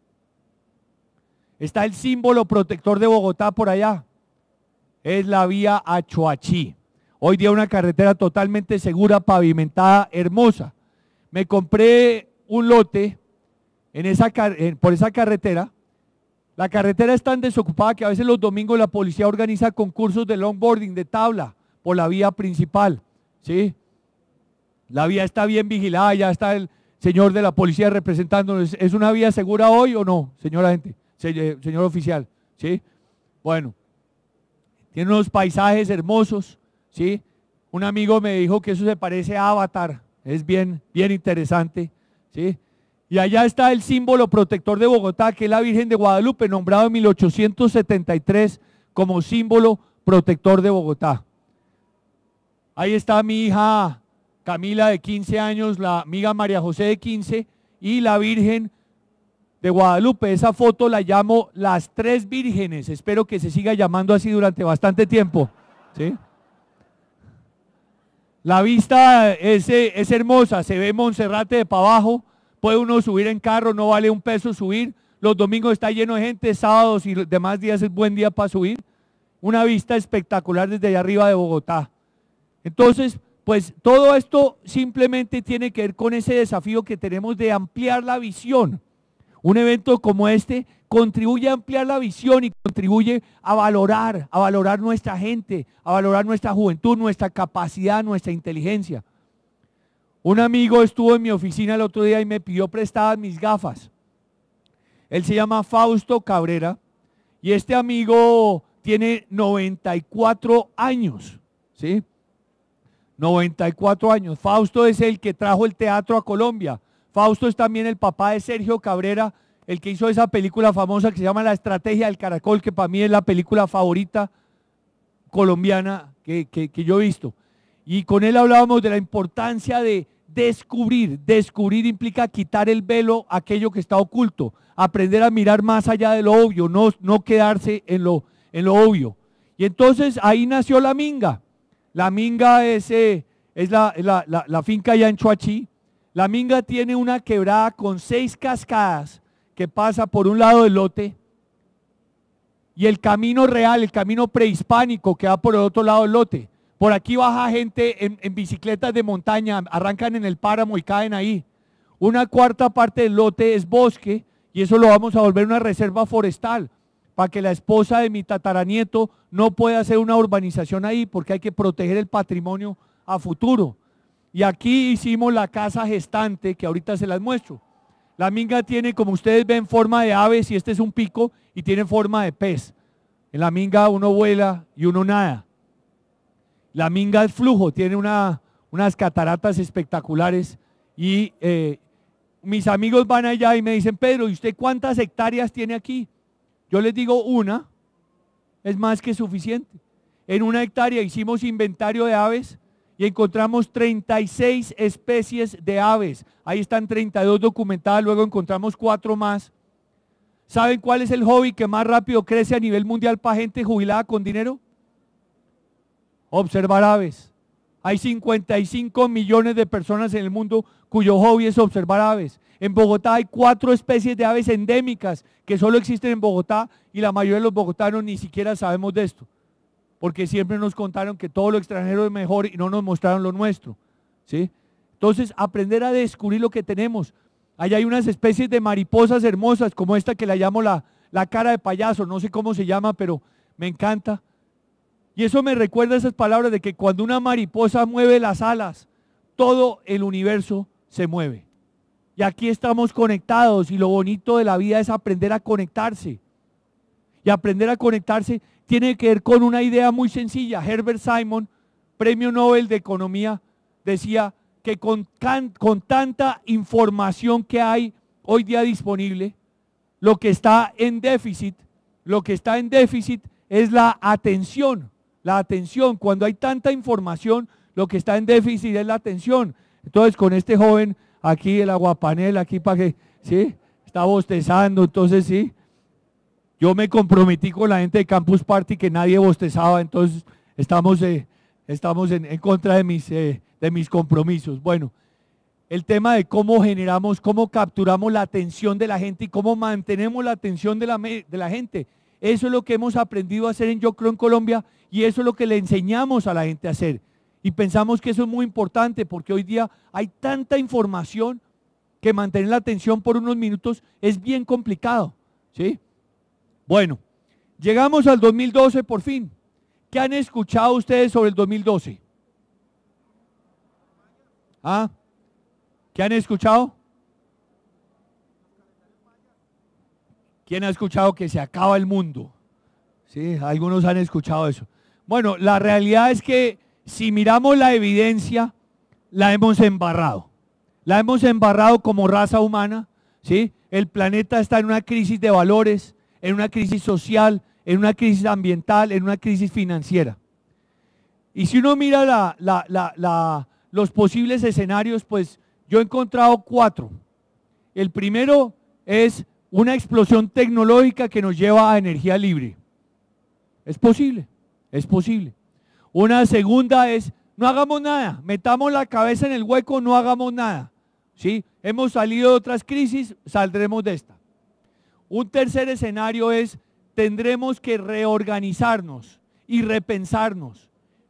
Está el símbolo protector de Bogotá por allá. Es la vía a Choachí. Hoy día una carretera totalmente segura, pavimentada, hermosa. Me compré un lote en esa, en, por esa carretera. La carretera es tan desocupada que a veces los domingos la policía organiza concursos de longboarding, de tabla, por la vía principal, ¿sí? La vía está bien vigilada, ya está el señor de la policía representándonos. ¿Es una vía segura hoy o no, señora gente, señor oficial? ¿Sí? Bueno, tiene unos paisajes hermosos, ¿sí? Un amigo me dijo que eso se parece a Avatar, es bien, bien interesante, ¿sí? Y allá está el símbolo protector de Bogotá, que es la Virgen de Guadalupe, nombrado en mil ochocientos setenta y tres como símbolo protector de Bogotá. Ahí está mi hija Camila de quince años, la amiga María José de quince y la Virgen de Guadalupe. Esa foto la llamo Las Tres Vírgenes. Espero que se siga llamando así durante bastante tiempo, ¿sí? La vista es, es hermosa, se ve Monserrate de para abajo, puede uno subir en carro, no vale un peso subir. Los domingos está lleno de gente, sábados y demás días es buen día para subir. Una vista espectacular desde allá arriba de Bogotá. Entonces, pues todo esto simplemente tiene que ver con ese desafío que tenemos de ampliar la visión. Un evento como este contribuye a ampliar la visión y contribuye a valorar, a valorar nuestra gente, a valorar nuestra juventud, nuestra capacidad, nuestra inteligencia. Un amigo estuvo en mi oficina el otro día y me pidió prestadas mis gafas. Él se llama Fausto Cabrera y este amigo tiene noventa y cuatro años, ¿sí? noventa y cuatro años. Fausto es el que trajo el teatro a Colombia. Fausto es también el papá de Sergio Cabrera, el que hizo esa película famosa que se llama La Estrategia del Caracol, que para mí es la película favorita colombiana que, que, que yo he visto. Y con él hablábamos de la importancia de descubrir. Descubrir implica quitar el velo a aquello que está oculto, aprender a mirar más allá de lo obvio, no, no quedarse en lo, en lo obvio. Y entonces ahí nació La Minga. La Minga es, eh, es la, la, la, la finca allá en Choachí. La Minga tiene una quebrada con seis cascadas que pasa por un lado del lote y el camino real, el camino prehispánico que va por el otro lado del lote. Por aquí baja gente en, en bicicletas de montaña, arrancan en el páramo y caen ahí. Una cuarta parte del lote es bosque y eso lo vamos a volver una reserva forestal, para que la esposa de mi tataranieto no pueda hacer una urbanización ahí, porque hay que proteger el patrimonio a futuro. Y aquí hicimos la casa gestante, que ahorita se las muestro. La Minga tiene, como ustedes ven, forma de aves, y este es un pico, y tiene forma de pez. En la Minga uno vuela y uno nada. La Minga es flujo, tiene una, unas cataratas espectaculares, y eh, mis amigos van allá y me dicen, Pedro, ¿y usted cuántas hectáreas tiene aquí? Yo les digo, una es más que suficiente. En una hectárea hicimos inventario de aves y encontramos treinta y seis especies de aves. Ahí están treinta y dos documentadas, luego encontramos cuatro más. ¿Saben cuál es el hobby que más rápido crece a nivel mundial para gente jubilada con dinero? Observar aves. Hay cincuenta y cinco millones de personas en el mundo cuyo hobby es observar aves. En Bogotá hay cuatro especies de aves endémicas que solo existen en Bogotá y la mayoría de los bogotanos ni siquiera sabemos de esto, porque siempre nos contaron que todo lo extranjero es mejor y no nos mostraron lo nuestro, ¿sí? Entonces, aprender a descubrir lo que tenemos. Allá hay unas especies de mariposas hermosas, como esta que la llamo la, la cara de payaso, no sé cómo se llama, pero me encanta. Y eso me recuerda esas palabras de que cuando una mariposa mueve las alas, todo el universo se mueve. Y aquí estamos conectados y lo bonito de la vida es aprender a conectarse. Y aprender a conectarse tiene que ver con una idea muy sencilla. Herbert Simon, premio Nobel de Economía, decía que con, con tanta información que hay hoy día disponible, lo que está en déficit, lo que está en déficit es la atención. La atención, cuando hay tanta información, lo que está en déficit es la atención. Entonces, con este joven aquí, el aguapanel, aquí para que, ¿sí? Está bostezando, entonces, sí. Yo me comprometí con la gente de Campus Party que nadie bostezaba, entonces estamos, eh, estamos en, en contra de mis, eh, de mis compromisos. Bueno, el tema de cómo generamos, cómo capturamos la atención de la gente y cómo mantenemos la atención de la, de la gente. Eso es lo que hemos aprendido a hacer en Yo Creo en Colombia y eso es lo que le enseñamos a la gente a hacer. Y pensamos que eso es muy importante porque hoy día hay tanta información que mantener la atención por unos minutos es bien complicado, ¿sí? Bueno, llegamos al dos mil doce por fin. ¿Qué han escuchado ustedes sobre el dos mil doce? ¿Ah? ¿Qué han escuchado? ¿Quién ha escuchado que se acaba el mundo? Sí, algunos han escuchado eso. Bueno, la realidad es que si miramos la evidencia, la hemos embarrado. La hemos embarrado como raza humana, ¿sí? El planeta está en una crisis de valores, en una crisis social, en una crisis ambiental, en una crisis financiera. Y si uno mira la, la, la, la, los posibles escenarios, pues yo he encontrado cuatro. El primero es una explosión tecnológica que nos lleva a energía libre. Es posible, es posible. Una segunda es, no hagamos nada, metamos la cabeza en el hueco, no hagamos nada. ¿Sí? Hemos salido de otras crisis, saldremos de esta. Un tercer escenario es, tendremos que reorganizarnos y repensarnos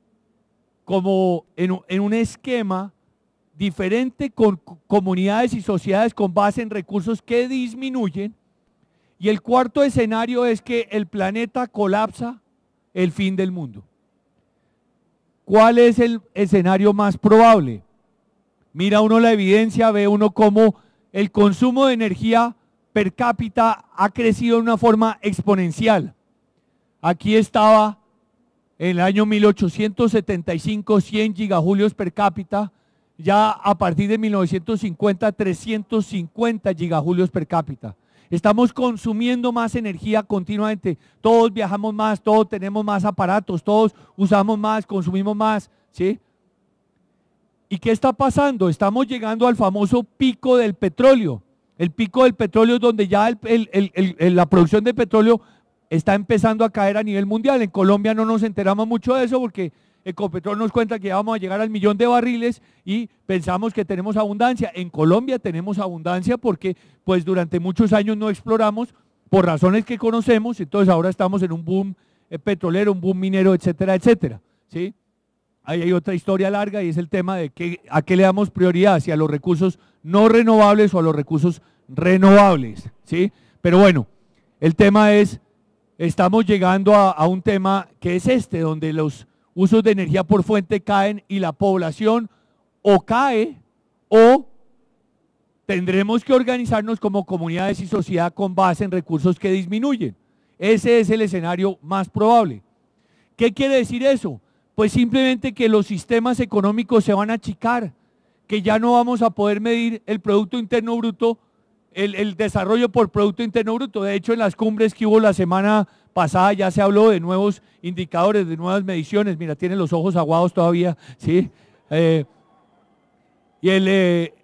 como en, en un esquema diferente con comunidades y sociedades con base en recursos que disminuyen. Y el cuarto escenario es que el planeta colapsa, el fin del mundo. ¿Cuál es el escenario más probable? Mira uno la evidencia, ve uno cómo el consumo de energía per cápita ha crecido de una forma exponencial. Aquí estaba en el año mil ochocientos setenta y cinco cien gigajulios per cápita, ya a partir de mil novecientos cincuenta trescientos cincuenta gigajulios per cápita. Estamos consumiendo más energía continuamente, todos viajamos más, todos tenemos más aparatos, todos usamos más, consumimos más, ¿sí? ¿Y qué está pasando? Estamos llegando al famoso pico del petróleo. El pico del petróleo es donde ya el, el, el, el, la producción de petróleo está empezando a caer a nivel mundial. En Colombia no nos enteramos mucho de eso porque Ecopetrol nos cuenta que ya vamos a llegar al millón de barriles y pensamos que tenemos abundancia. En Colombia tenemos abundancia porque pues durante muchos años no exploramos por razones que conocemos, entonces ahora estamos en un boom eh, petrolero, un boom minero, etcétera, etcétera, ¿sí? Ahí hay otra historia larga y es el tema de que, a qué le damos prioridad, si a los recursos no renovables o a los recursos renovables, ¿sí? Pero bueno, el tema es, estamos llegando a, a un tema que es este, donde los usos de energía por fuente caen y la población o cae o tendremos que organizarnos como comunidades y sociedad con base en recursos que disminuyen. Ese es el escenario más probable. ¿Qué quiere decir eso? Pues simplemente que los sistemas económicos se van a achicar, que ya no vamos a poder medir el Producto Interno Bruto, el, el desarrollo por Producto Interno Bruto. De hecho, en las cumbres que hubo la semana pasada ya se habló de nuevos indicadores, de nuevas mediciones. Mira, tienen los ojos aguados todavía, ¿sí? Eh, y el, eh,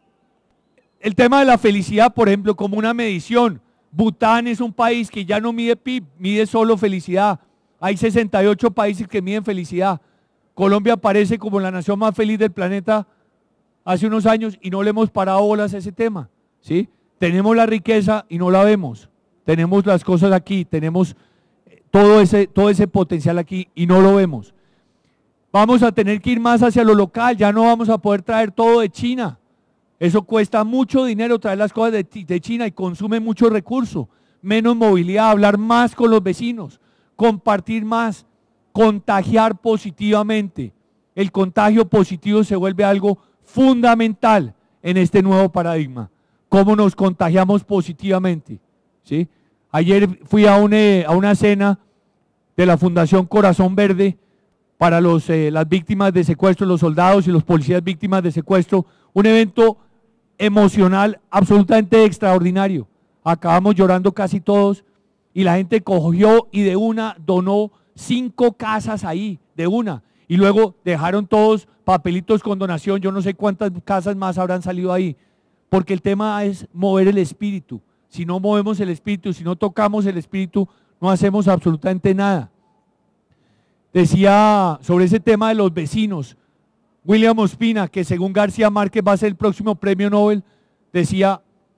el tema de la felicidad, por ejemplo, como una medición. Bután es un país que ya no mide P I B, mide solo felicidad. Hay sesenta y ocho países que miden felicidad. Colombia aparece como la nación más feliz del planeta hace unos años y no le hemos parado bolas a ese tema, ¿sí? Tenemos la riqueza y no la vemos. Tenemos las cosas aquí, tenemos todo ese, todo ese potencial aquí y no lo vemos. Vamos a tener que ir más hacia lo local, ya no vamos a poder traer todo de China. Eso cuesta mucho dinero traer las cosas de, de China y consume mucho recurso. Menos movilidad, hablar más con los vecinos, compartir más, contagiar positivamente. El contagio positivo se vuelve algo fundamental en este nuevo paradigma. ¿Cómo nos contagiamos positivamente? ¿Sí? Ayer fui a una, a una cena de la Fundación Corazón Verde para los, eh, las víctimas de secuestro, los soldados y los policías víctimas de secuestro, un evento emocional absolutamente extraordinario. Acabamos llorando casi todos y la gente cogió y de una donó cinco casas ahí, de una, y luego dejaron todos papelitos con donación. Yo no sé cuántas casas más habrán salido ahí, porque el tema es mover el espíritu. Si no movemos el espíritu, si no tocamos el espíritu, no hacemos absolutamente nada. Decía sobre ese tema de los vecinos, William Ospina, que según García Márquez va a ser el próximo premio Nobel, decía,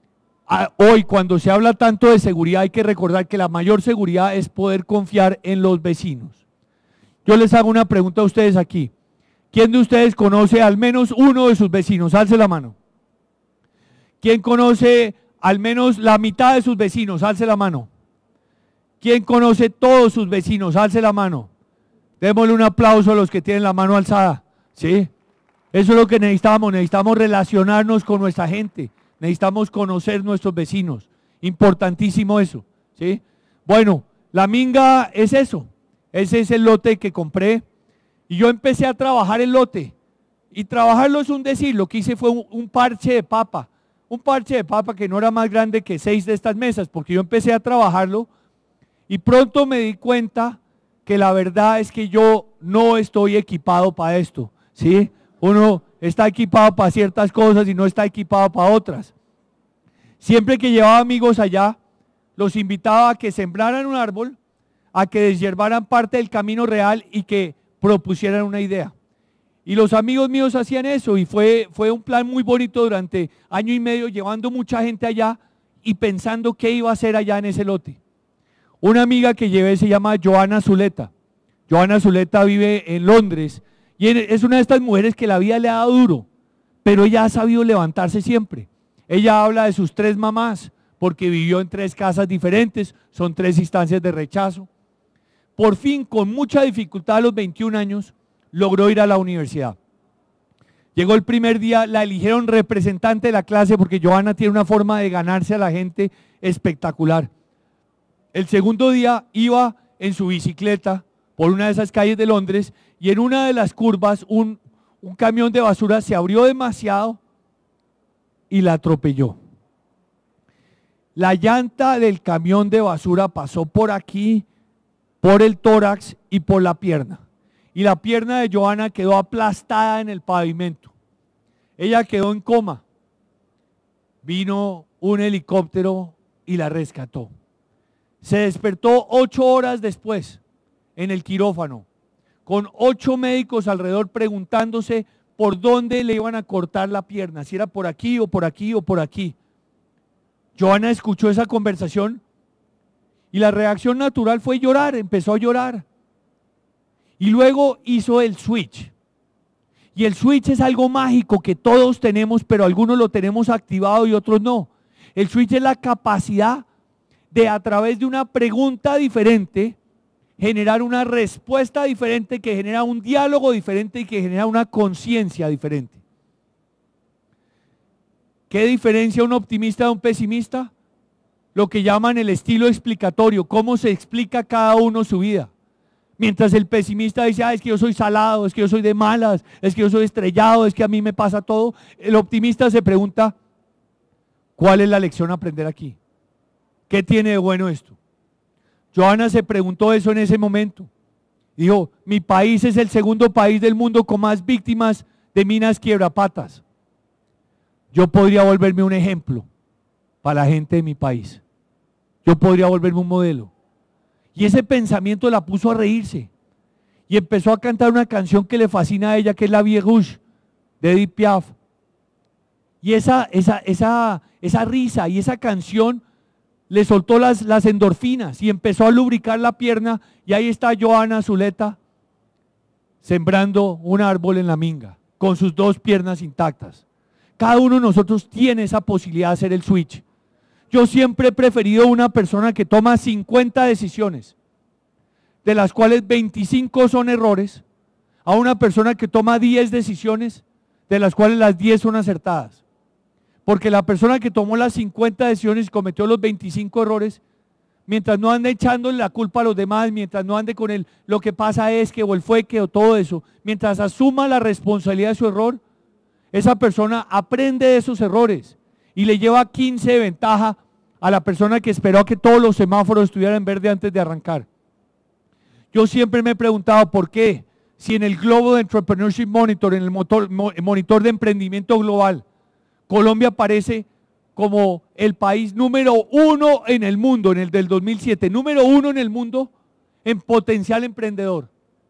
hoy cuando se habla tanto de seguridad hay que recordar que la mayor seguridad es poder confiar en los vecinos. Yo les hago una pregunta a ustedes aquí. ¿Quién de ustedes conoce al menos uno de sus vecinos? Alce la mano. ¿Quién conoce al menos la mitad de sus vecinos? Alce la mano. ¿Quién conoce todos sus vecinos? Alce la mano. Démosle un aplauso a los que tienen la mano alzada, ¿sí? Eso es lo que necesitamos, necesitamos relacionarnos con nuestra gente, necesitamos conocer nuestros vecinos, importantísimo eso, ¿sí? Bueno, la minga es eso, ese es el lote que compré y yo empecé a trabajar el lote y trabajarlo es un decir, lo que hice fue un, un parche de papa, un parche de papa que no era más grande que seis de estas mesas, porque yo empecé a trabajarlo y pronto me di cuenta que la verdad es que yo no estoy equipado para esto, ¿sí? Uno está equipado para ciertas cosas y no está equipado para otras. Siempre que llevaba amigos allá, los invitaba a que sembraran un árbol, a que deshiervaran parte del camino real y que propusieran una idea. Y los amigos míos hacían eso y fue, fue un plan muy bonito durante año y medio, llevando mucha gente allá y pensando qué iba a hacer allá en ese lote. Una amiga que llevé se llama Joana Zuleta. Joana Zuleta vive en Londres y es una de estas mujeres que la vida le ha dado duro, pero ella ha sabido levantarse siempre. Ella habla de sus tres mamás, porque vivió en tres casas diferentes, son tres instancias de rechazo. Por fin, con mucha dificultad a los veintiún años, logró ir a la universidad. Llegó el primer día, la eligieron representante de la clase porque Joana tiene una forma de ganarse a la gente espectacular. El segundo día iba en su bicicleta por una de esas calles de Londres y en una de las curvas un, un camión de basura se abrió demasiado y la atropelló. La llanta del camión de basura pasó por aquí, por el tórax y por la pierna. Y la pierna de Joana quedó aplastada en el pavimento. Ella quedó en coma. Vino un helicóptero y la rescató. Se despertó ocho horas después en el quirófano, con ocho médicos alrededor preguntándose por dónde le iban a cortar la pierna, si era por aquí o por aquí o por aquí. Joana escuchó esa conversación y la reacción natural fue llorar, empezó a llorar. Y luego hizo el switch. Y el switch es algo mágico que todos tenemos, pero algunos lo tenemos activado y otros no. El switch es la capacidad de a través de una pregunta diferente, generar una respuesta diferente que genera un diálogo diferente y que genera una conciencia diferente. ¿Qué diferencia un optimista de un pesimista? Lo que llaman el estilo explicatorio, cómo se explica cada uno su vida. Mientras el pesimista dice, ah, es que yo soy salado, es que yo soy de malas, es que yo soy estrellado, es que a mí me pasa todo, el optimista se pregunta, ¿cuál es la lección a aprender aquí? ¿Qué tiene de bueno esto? Joana se preguntó eso en ese momento. Dijo, mi país es el segundo país del mundo con más víctimas de minas quiebrapatas. Yo podría volverme un ejemplo para la gente de mi país. Yo podría volverme un modelo. Y ese pensamiento la puso a reírse. y empezó a cantar una canción que le fascina a ella, que es La Vie Rouge, de Edith Piaf. Y esa, esa, esa, esa risa y esa canción le soltó las, las endorfinas y empezó a lubricar la pierna, y ahí está Joana Zuleta sembrando un árbol en la minga, con sus dos piernas intactas. Cada uno de nosotros tiene esa posibilidad de hacer el switch. Yo siempre he preferido una persona que toma cincuenta decisiones, de las cuales veinticinco son errores, a una persona que toma diez decisiones, de las cuales las diez son acertadas. Porque la persona que tomó las cincuenta decisiones y cometió los veinticinco errores, mientras no ande echándole la culpa a los demás, mientras no ande con el lo que pasa es que o el fue que o todo eso, mientras asuma la responsabilidad de su error, esa persona aprende de esos errores y le lleva quince de ventaja a la persona que esperó a que todos los semáforos estuvieran en verde antes de arrancar. Yo siempre me he preguntado por qué, si en el Global Entrepreneurship Monitor, en el motor, monitor de emprendimiento global, Colombia aparece como el país número uno en el mundo, en el del dos mil siete, número uno en el mundo en potencial emprendedor.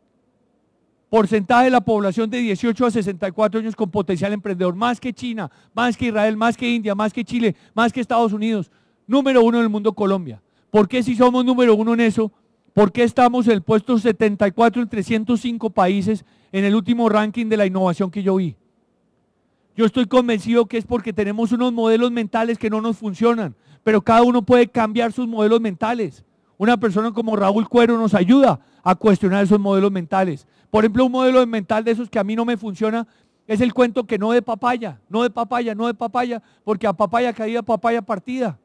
Porcentaje de la población de dieciocho a sesenta y cuatro años con potencial emprendedor, más que China, más que Israel, más que India, más que Chile, más que Estados Unidos. Número uno en el mundo Colombia. ¿Por qué si somos número uno en eso? ¿Por qué estamos en el puesto setenta y cuatro en trescientos cinco países en el último ranking de la innovación que yo vi? Yo estoy convencido que es porque tenemos unos modelos mentales que no nos funcionan, pero cada uno puede cambiar sus modelos mentales. Una persona como Raúl Cuero nos ayuda a cuestionar esos modelos mentales. Por ejemplo, un modelo mental de esos que a mí no me funciona es el cuento que no de papaya, no de papaya, no de papaya, porque a papaya caída, papaya partida.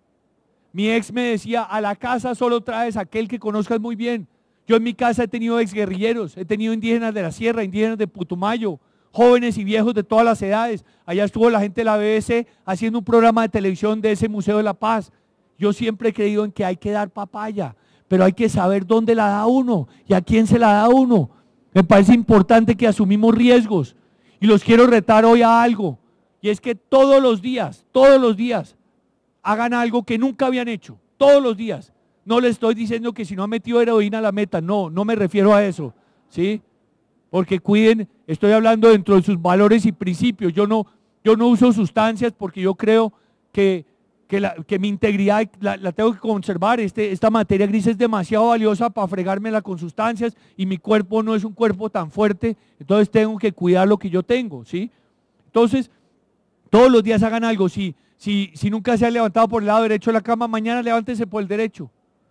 Mi ex me decía, a la casa solo traes a aquel que conozcas muy bien. Yo en mi casa he tenido exguerrilleros, he tenido indígenas de la sierra, indígenas de Putumayo, jóvenes y viejos de todas las edades. Allá estuvo la gente de la B B C haciendo un programa de televisión de ese Museo de la Paz. Yo siempre he creído en que hay que dar papaya, pero hay que saber dónde la da uno y a quién se la da uno. Me parece importante que asumimos riesgos y los quiero retar hoy a algo, y es que todos los días, todos los días, hagan algo que nunca habían hecho, todos los días. No les estoy diciendo que si no han metido heroína a la meta, no, no me refiero a eso, ¿sí? Porque cuiden, estoy hablando dentro de sus valores y principios. Yo no, yo no uso sustancias porque yo creo que, que, la, que mi integridad la, la tengo que conservar. Este, esta materia gris es demasiado valiosa para fregármela con sustancias y mi cuerpo no es un cuerpo tan fuerte, entonces tengo que cuidar lo que yo tengo, ¿sí? Entonces, todos los días hagan algo. Si, si, si nunca se ha levantado por el lado derecho de la cama, mañana levántese por el derecho.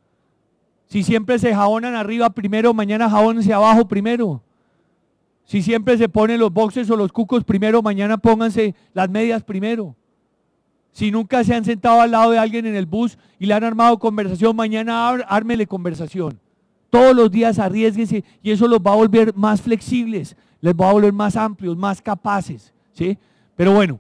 Si siempre se jabonan arriba primero, mañana jabónense abajo primero. Si siempre se ponen los boxers o los cucos primero, mañana pónganse las medias primero. Si nunca se han sentado al lado de alguien en el bus y le han armado conversación, mañana ármele conversación. Todos los días arriésguense y eso los va a volver más flexibles, les va a volver más amplios, más capaces, ¿sí? Pero bueno,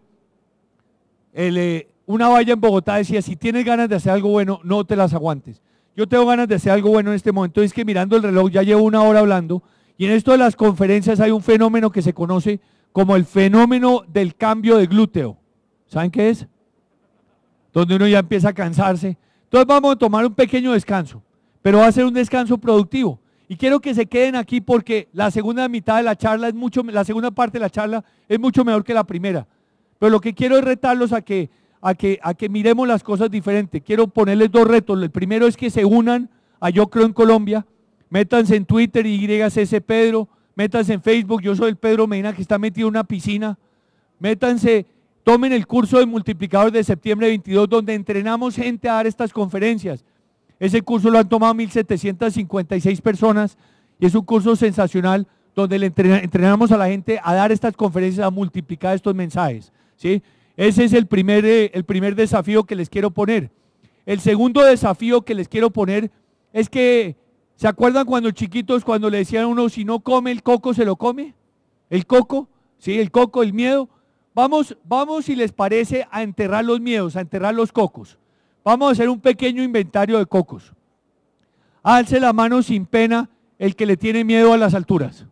el, eh, una valla en Bogotá decía, si tienes ganas de hacer algo bueno, no te las aguantes. Yo tengo ganas de hacer algo bueno en este momento, es que mirando el reloj ya llevo una hora hablando. Y en esto de las conferencias hay un fenómeno que se conoce como el fenómeno del cambio de glúteo. ¿Saben qué es? Donde uno ya empieza a cansarse. Entonces vamos a tomar un pequeño descanso, pero va a ser un descanso productivo. Y quiero que se queden aquí porque la segunda mitad de la charla es mucho, la segunda parte de la charla es mucho mejor que la primera. Pero lo que quiero es retarlos a que, a que, a que miremos las cosas diferentes. Quiero ponerles dos retos. El primero es que se unan a Yo Creo en Colombia. Métanse en Twitter, Y S S Pedro, métanse en Facebook, yo soy el Pedro Medina que está metido en una piscina, métanse, tomen el curso de multiplicador de septiembre veintidós donde entrenamos gente a dar estas conferencias. Ese curso lo han tomado mil setecientas cincuenta y seis personas y es un curso sensacional donde le entrenamos a la gente a dar estas conferencias, a multiplicar estos mensajes, ¿sí? Ese es el primer, el primer desafío que les quiero poner. El segundo desafío que les quiero poner es que ¿se acuerdan cuando chiquitos, cuando le decían a uno, si no come el coco, se lo come? El coco, sí, el coco, el miedo. Vamos, vamos si les parece a enterrar los miedos, a enterrar los cocos. Vamos a hacer un pequeño inventario de cocos. Alce la mano sin pena el que le tiene miedo a las alturas.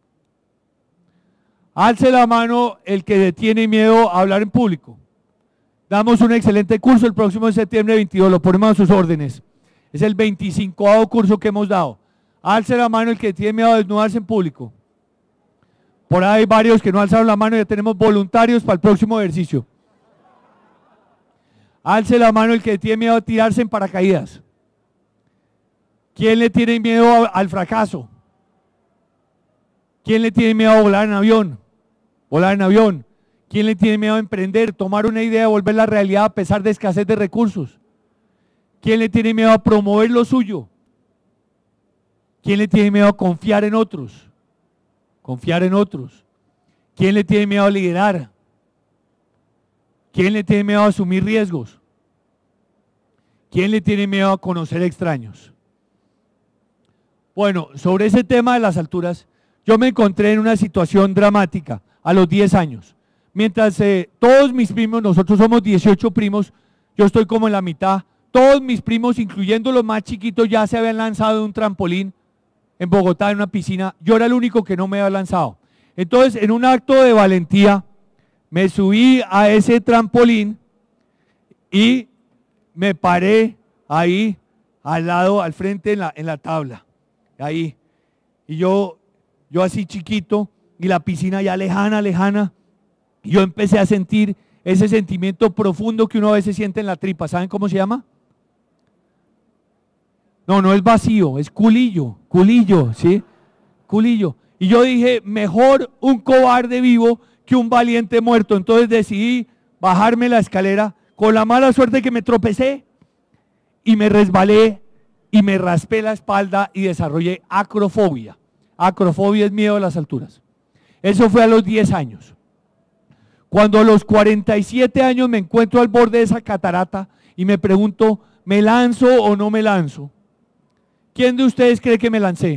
Alce la mano el que le tiene miedo a hablar en público. Damos un excelente curso el próximo de septiembre veintidós, lo ponemos a sus órdenes. Es el veinticincoavo curso que hemos dado. Alce la mano el que tiene miedo a desnudarse en público. Por ahí hay varios que no alzaron la mano, ya tenemos voluntarios para el próximo ejercicio. Alce la mano el que tiene miedo a tirarse en paracaídas. ¿Quién le tiene miedo al fracaso? ¿Quién le tiene miedo a volar en avión? Volar en avión. ¿Quién le tiene miedo a emprender, tomar una idea, volverla realidad a pesar de escasez de recursos? ¿Quién le tiene miedo a promover lo suyo? ¿Quién le tiene miedo a confiar en otros? Confiar en otros. ¿Quién le tiene miedo a liderar? ¿Quién le tiene miedo a asumir riesgos? ¿Quién le tiene miedo a conocer extraños? Bueno, sobre ese tema de las alturas, yo me encontré en una situación dramática a los diez años. Mientras eh, todos mis primos, nosotros somos dieciocho primos, yo estoy como en la mitad, todos mis primos, incluyendo los más chiquitos, ya se habían lanzado de un trampolín en Bogotá, en una piscina. Yo era el único que no me había lanzado. Entonces, en un acto de valentía, me subí a ese trampolín y me paré ahí, al lado, al frente, en la, en la tabla. Ahí. Y yo, yo así chiquito, y la piscina ya lejana, lejana, y yo empecé a sentir ese sentimiento profundo que uno a veces siente en la tripa. ¿Saben cómo se llama? No, no es vacío, es culillo, culillo, ¿sí? Culillo. Y yo dije, mejor un cobarde vivo que un valiente muerto. Entonces decidí bajarme la escalera, con la mala suerte que me tropecé y me resbalé y me raspé la espalda y desarrollé acrofobia. Acrofobia es miedo a las alturas. Eso fue a los diez años. Cuando a los cuarenta y siete años me encuentro al borde de esa catarata y me pregunto, ¿me lanzo o no me lanzo? ¿Quién de ustedes cree que me lancé?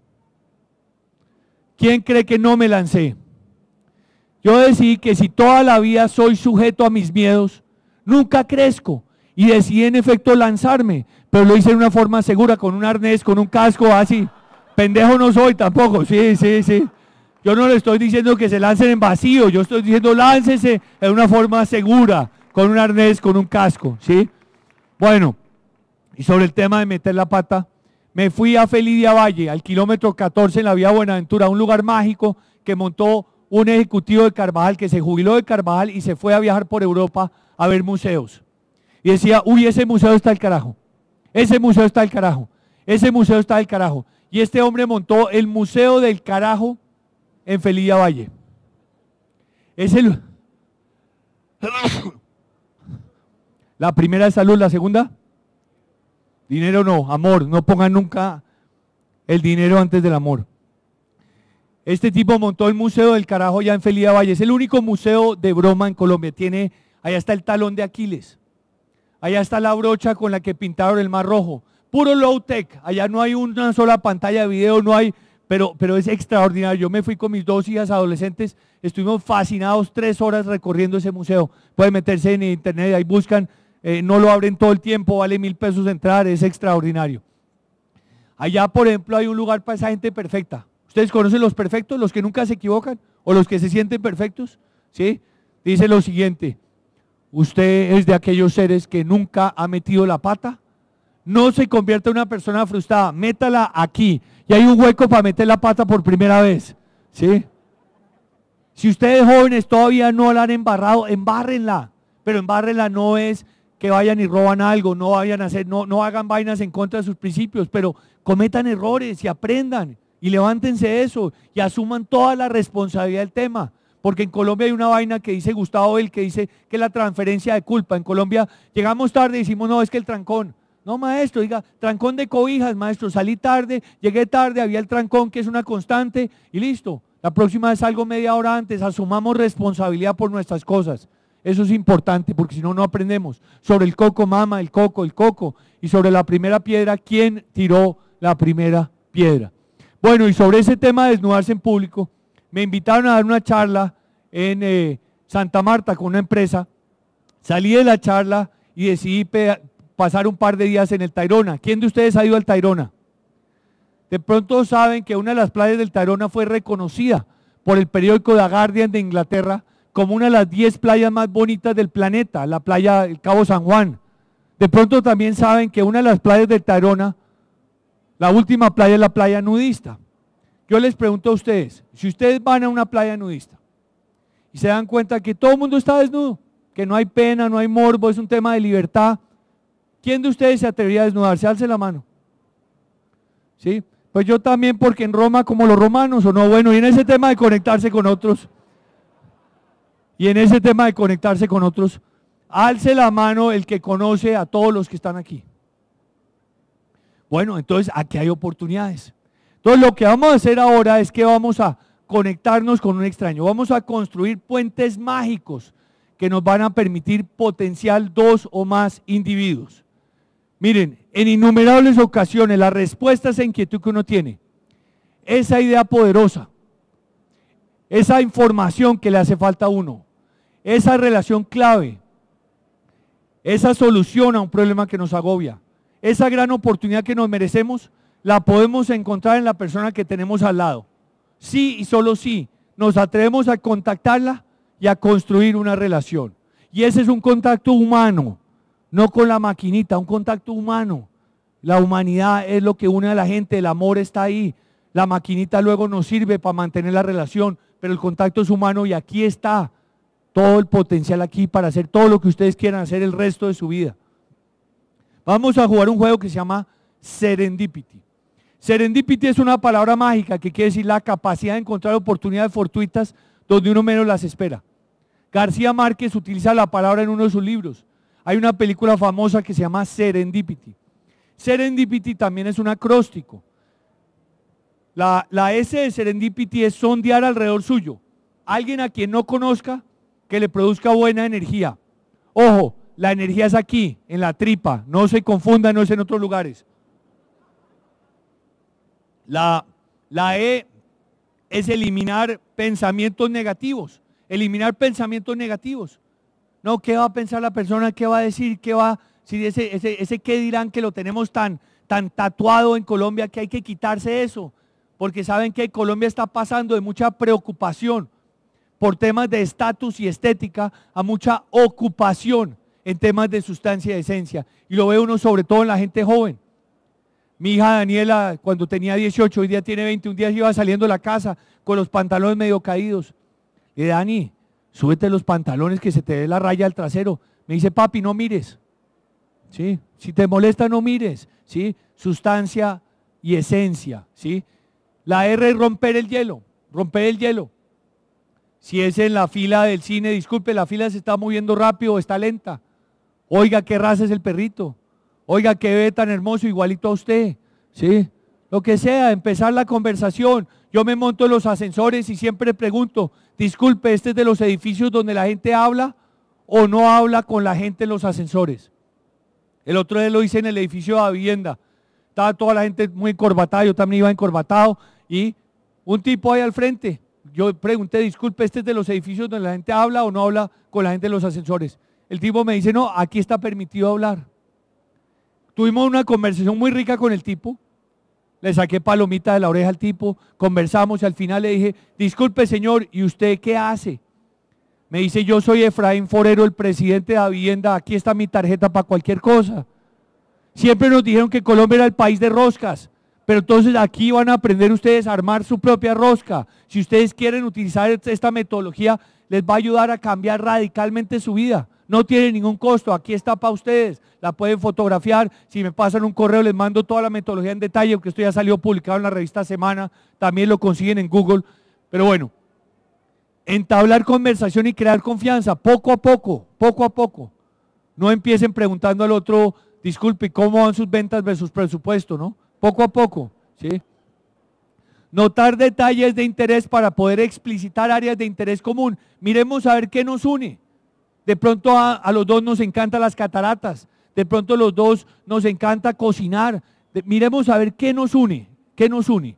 ¿Quién cree que no me lancé? Yo decidí que si toda la vida soy sujeto a mis miedos, nunca crezco. Y decidí en efecto lanzarme, pero lo hice de una forma segura, con un arnés, con un casco, así. Pendejo no soy tampoco, sí, sí, sí. Yo no le estoy diciendo que se lancen en vacío, yo estoy diciendo láncese de una forma segura, con un arnés, con un casco, ¿sí? Bueno, y sobre el tema de meter la pata, me fui a Felidia Valle, al kilómetro catorce en la vía Buenaventura, un lugar mágico que montó un ejecutivo de Carvajal, que se jubiló de Carvajal y se fue a viajar por Europa a ver museos. Y decía, uy, ese museo está del carajo, ese museo está del carajo, ese museo está del carajo. Y este hombre montó el Museo del Carajo en Felidia Valle. Es el... La primera es salud, la segunda... Dinero no, amor, no pongan nunca el dinero antes del amor. Este tipo montó el Museo del Carajo ya en Felidia Valle, es el único museo de broma en Colombia, tiene, allá está el talón de Aquiles, allá está la brocha con la que pintaron el Mar Rojo, puro low tech, allá no hay una sola pantalla de video, no hay, pero, pero es extraordinario. Yo me fui con mis dos hijas adolescentes, estuvimos fascinados tres horas recorriendo ese museo, pueden meterse en internet, ahí buscan. Eh, no lo abren todo el tiempo, vale mil pesos entrar, es extraordinario. Allá, por ejemplo, hay un lugar para esa gente perfecta. ¿Ustedes conocen los perfectos, los que nunca se equivocan o los que se sienten perfectos? ¿Sí? Dice lo siguiente, usted es de aquellos seres que nunca ha metido la pata, no se convierta en una persona frustrada, métala aquí y hay un hueco para meter la pata por primera vez. ¿Sí? Si ustedes jóvenes todavía no la han embarrado, embárrenla, pero embárrenla no es que vayan y roban algo, no vayan a hacer, no, no hagan vainas en contra de sus principios, pero cometan errores y aprendan y levántense eso y asuman toda la responsabilidad del tema, porque en Colombia hay una vaina que dice Gustavo Bell, que dice que es la transferencia de culpa. En Colombia llegamos tarde y decimos, no, es que el trancón. No, maestro, diga, trancón de cobijas, maestro, salí tarde, llegué tarde, había el trancón que es una constante y listo. La próxima vez salgo media hora antes, asumamos responsabilidad por nuestras cosas. Eso es importante porque si no, no aprendemos. Sobre el coco, mama, el coco, el coco. Y sobre la primera piedra, ¿quién tiró la primera piedra? Bueno, y sobre ese tema de desnudarse en público, me invitaron a dar una charla en eh, Santa Marta con una empresa. Salí de la charla y decidí pasar un par de días en el Tayrona. ¿Quién de ustedes ha ido al Tayrona? De pronto saben que una de las playas del Tayrona fue reconocida por el periódico The Guardian de Inglaterra como una de las diez playas más bonitas del planeta, la playa del Cabo San Juan. De pronto también saben que una de las playas del Tayrona La última playa es la playa nudista. Yo les pregunto a ustedes, si ustedes van a una playa nudista y se dan cuenta que todo el mundo está desnudo, que no hay pena, no hay morbo, es un tema de libertad, ¿quién de ustedes se atrevería a desnudarse? Alce la mano. ¿Sí? Pues yo también, porque en Roma como los romanos, o no, bueno, y en ese tema de conectarse con otros, y en ese tema de conectarse con otros, alce la mano el que conoce a todos los que están aquí. Bueno, entonces aquí hay oportunidades. Entonces lo que vamos a hacer ahora es que vamos a conectarnos con un extraño, vamos a construir puentes mágicos que nos van a permitir potenciar dos o más individuos. Miren, en innumerables ocasiones la respuesta a esa inquietud que uno tiene, esa idea poderosa, esa información que le hace falta a uno, esa relación clave, esa solución a un problema que nos agobia, esa gran oportunidad que nos merecemos, la podemos encontrar en la persona que tenemos al lado. Sí y solo sí, nos atrevemos a contactarla y a construir una relación. Y ese es un contacto humano, no con la maquinita, un contacto humano. La humanidad es lo que une a la gente, el amor está ahí. La maquinita luego nos sirve para mantener la relación, pero el contacto es humano y aquí está todo el potencial aquí para hacer todo lo que ustedes quieran hacer el resto de su vida. Vamos a jugar un juego que se llama Serendipity. Serendipity es una palabra mágica que quiere decir la capacidad de encontrar oportunidades fortuitas donde uno menos las espera. García Márquez utiliza la palabra en uno de sus libros. Hay una película famosa que se llama Serendipity. Serendipity también es un acróstico. La, la S de Serendipity es sondear alrededor suyo. Alguien a quien no conozca que le produzca buena energía. Ojo, la energía es aquí, en la tripa, no se confunda, no es en otros lugares. La, la E es eliminar pensamientos negativos, eliminar pensamientos negativos. No, ¿qué va a pensar la persona? ¿Qué va a decir? ¿Qué va? Si ese, ese, ese qué dirán que lo tenemos tan, tan tatuado en Colombia que hay que quitarse eso, porque saben que Colombia está pasando de mucha preocupación por temas de estatus y estética a mucha ocupación en temas de sustancia y esencia. Y lo ve uno sobre todo en la gente joven. Mi hija Daniela, cuando tenía dieciocho, hoy día tiene veinte, un día iba saliendo de la casa con los pantalones medio caídos. Y Dani, súbete los pantalones que se te ve la raya al trasero. Me dice, papi, no mires. ¿Sí? Si te molesta, no mires. ¿Sí? Sustancia y esencia. ¿Sí? La R es romper el hielo. Romper el hielo. Si es en la fila del cine, disculpe, la fila se está moviendo rápido o está lenta. Oiga, ¿qué raza es el perrito? Oiga, qué ve tan hermoso, igualito a usted, ¿sí? Lo que sea, empezar la conversación. Yo me monto en los ascensores y siempre pregunto, disculpe, ¿este es de los edificios donde la gente habla o no habla con la gente en los ascensores? El otro día lo hice en el edificio de la vivienda. Estaba toda la gente muy encorbatada, yo también iba encorbatado y un tipo ahí al frente. Yo pregunté, disculpe, ¿este es de los edificios donde la gente habla o no habla con la gente en los ascensores? El tipo me dice, no, aquí está permitido hablar. Tuvimos una conversación muy rica con el tipo, le saqué palomita de la oreja al tipo, conversamos y al final le dije, disculpe señor, ¿y usted qué hace? Me dice, yo soy Efraín Forero, el presidente de la vivienda, aquí está mi tarjeta para cualquier cosa. Siempre nos dijeron que Colombia era el país de roscas, pero entonces aquí van a aprender ustedes a armar su propia rosca. Si ustedes quieren utilizar esta metodología, les va a ayudar a cambiar radicalmente su vida. No tiene ningún costo, aquí está para ustedes, la pueden fotografiar, si me pasan un correo les mando toda la metodología en detalle, porque esto ya salió publicado en la revista Semana, también lo consiguen en Google, pero bueno, entablar conversación y crear confianza, poco a poco, poco a poco, no empiecen preguntando al otro, disculpe, ¿cómo van sus ventas versus presupuesto? ¿No? Poco a poco, ¿sí? Notar detalles de interés para poder explicitar áreas de interés común, miremos a ver qué nos une. De pronto a, a los dos nos encantan las cataratas, de pronto a los dos nos encanta cocinar. De, miremos a ver qué nos une, qué nos une.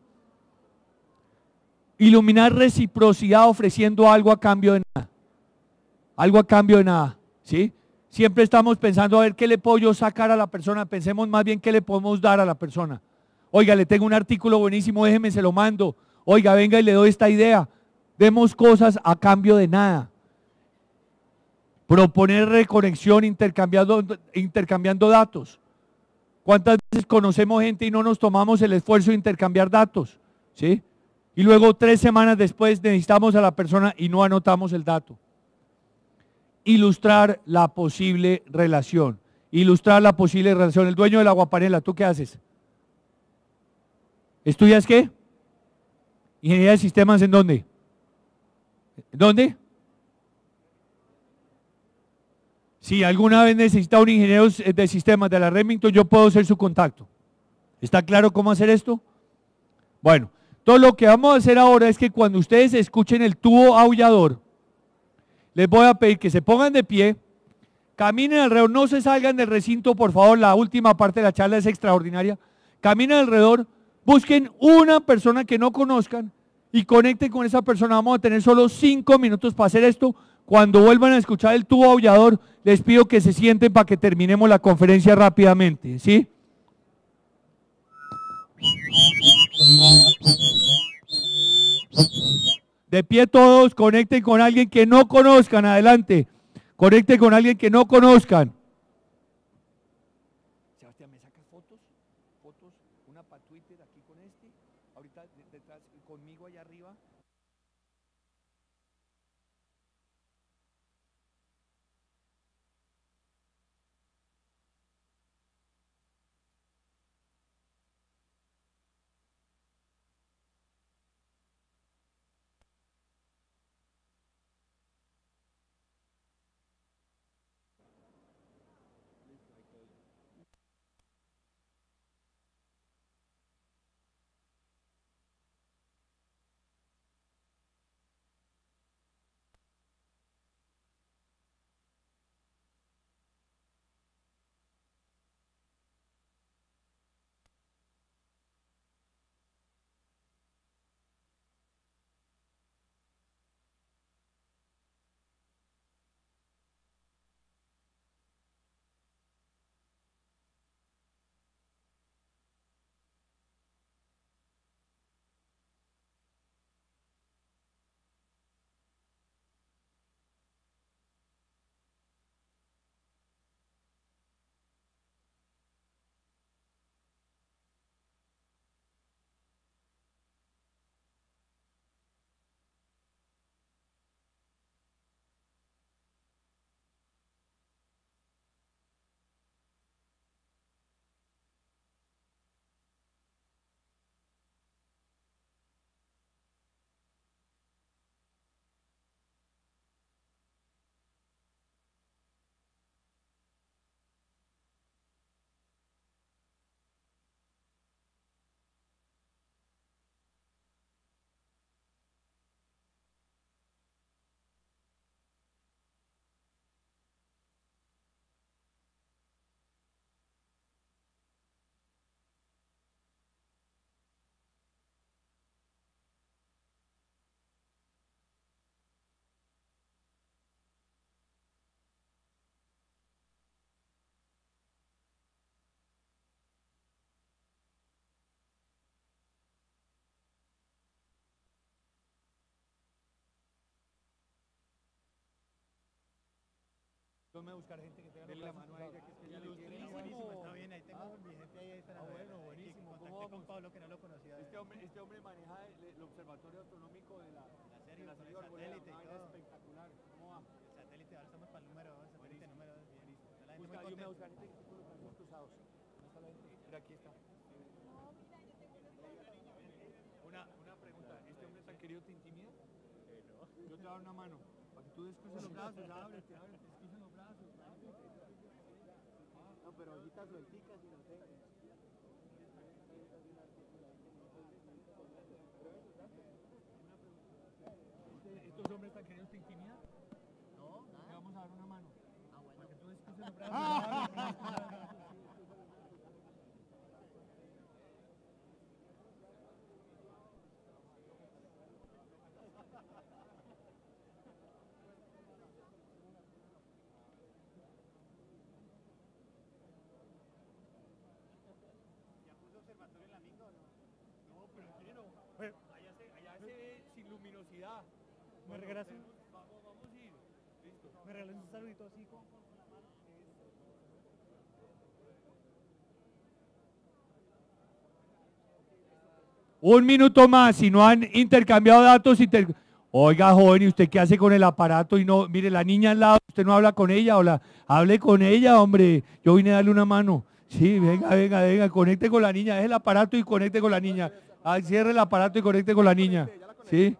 Iluminar reciprocidad ofreciendo algo a cambio de nada. Algo a cambio de nada, ¿sí? Siempre estamos pensando a ver qué le puedo yo sacar a la persona, pensemos más bien qué le podemos dar a la persona. Oiga, le tengo un artículo buenísimo, déjeme, se lo mando. Oiga, venga y le doy esta idea. Demos cosas a cambio de nada. Proponer reconexión intercambiando, intercambiando datos. ¿Cuántas veces conocemos gente y no nos tomamos el esfuerzo de intercambiar datos? ¿Sí? Y luego tres semanas después necesitamos a la persona y no anotamos el dato. Ilustrar la posible relación. Ilustrar la posible relación. El dueño de la Aguapanela, ¿tú qué haces? ¿Estudias qué? Ingeniería de sistemas, ¿en dónde? ¿Dónde? Si alguna vez necesita un ingeniero de sistemas de la Remington, yo puedo ser su contacto. ¿Está claro cómo hacer esto? Bueno, todo lo que vamos a hacer ahora es que cuando ustedes escuchen el tubo aullador, les voy a pedir que se pongan de pie, caminen alrededor, no se salgan del recinto, por favor, la última parte de la charla es extraordinaria. Caminen alrededor, busquen una persona que no conozcan y conecten con esa persona. Vamos a tener solo cinco minutos para hacer esto. Cuando vuelvan a escuchar el tubo aullador, les pido que se sienten para que terminemos la conferencia rápidamente, ¿sí? De pie todos, conecten con alguien que no conozcan, adelante. Conecten con alguien que no conozcan. Sebastián, ¿me sacas fotos? Fotos, una para Twitter aquí con este, ahorita detrás conmigo allá arriba. Tome a buscar gente que tenga la mano a ella, que es que ella le quiere. Buenísimo, está bien, ahí tengo mi gente ahí esperando. Ah, bueno, buenísimo. Contacté ¿Cómo con vamos? Pablo que no lo conocía. Este hombre, este hombre maneja el, el observatorio astronómico de la, La serie, de la con serie el Arboleda, satélite y una vaina todo. espectacular. ¿Cómo va? El satélite, ahora estamos para el número dos, satélite Buenísimo. número dos, bien. Está la gente Busca, muy yo me voy a contenta. buscar gente con los brazos cruzados. ¿Dónde está la gente? Mira, aquí está. Una, una pregunta, ¿este hombre tan querido te intimida? Eh, no. Yo te voy a dar una mano, para que tú descruces los brazos, ábrete, ábrete, descruces los brazos. No, pero hojitas suelticas y no tengo. Este- ¿Estos hombres tan queridos te intimidan? No, Te nada. vamos a dar una mano, Ah, bueno. para que tú descruces los brazos. ábrete. ¿Ya puso observatorio en la minga o no? No, pero quiero. Bueno, allá se, allá se ve sin luminosidad. ¿Me Bueno, regalas te- un- Vamos, vamos a ir. Listo. Me regalas un saludito así con, con la mano. Un minuto más, si no han intercambiado datos, inter... oiga, joven, ¿y usted qué hace con el aparato? Y no, mire, la niña al lado, usted no habla con ella, o la, hable con ella, hombre, yo vine a darle una mano. Sí, venga, venga, venga, conecte con la niña, deje el aparato y conecte con la niña. Ah, cierre el aparato y conecte con la niña. ¿Sí?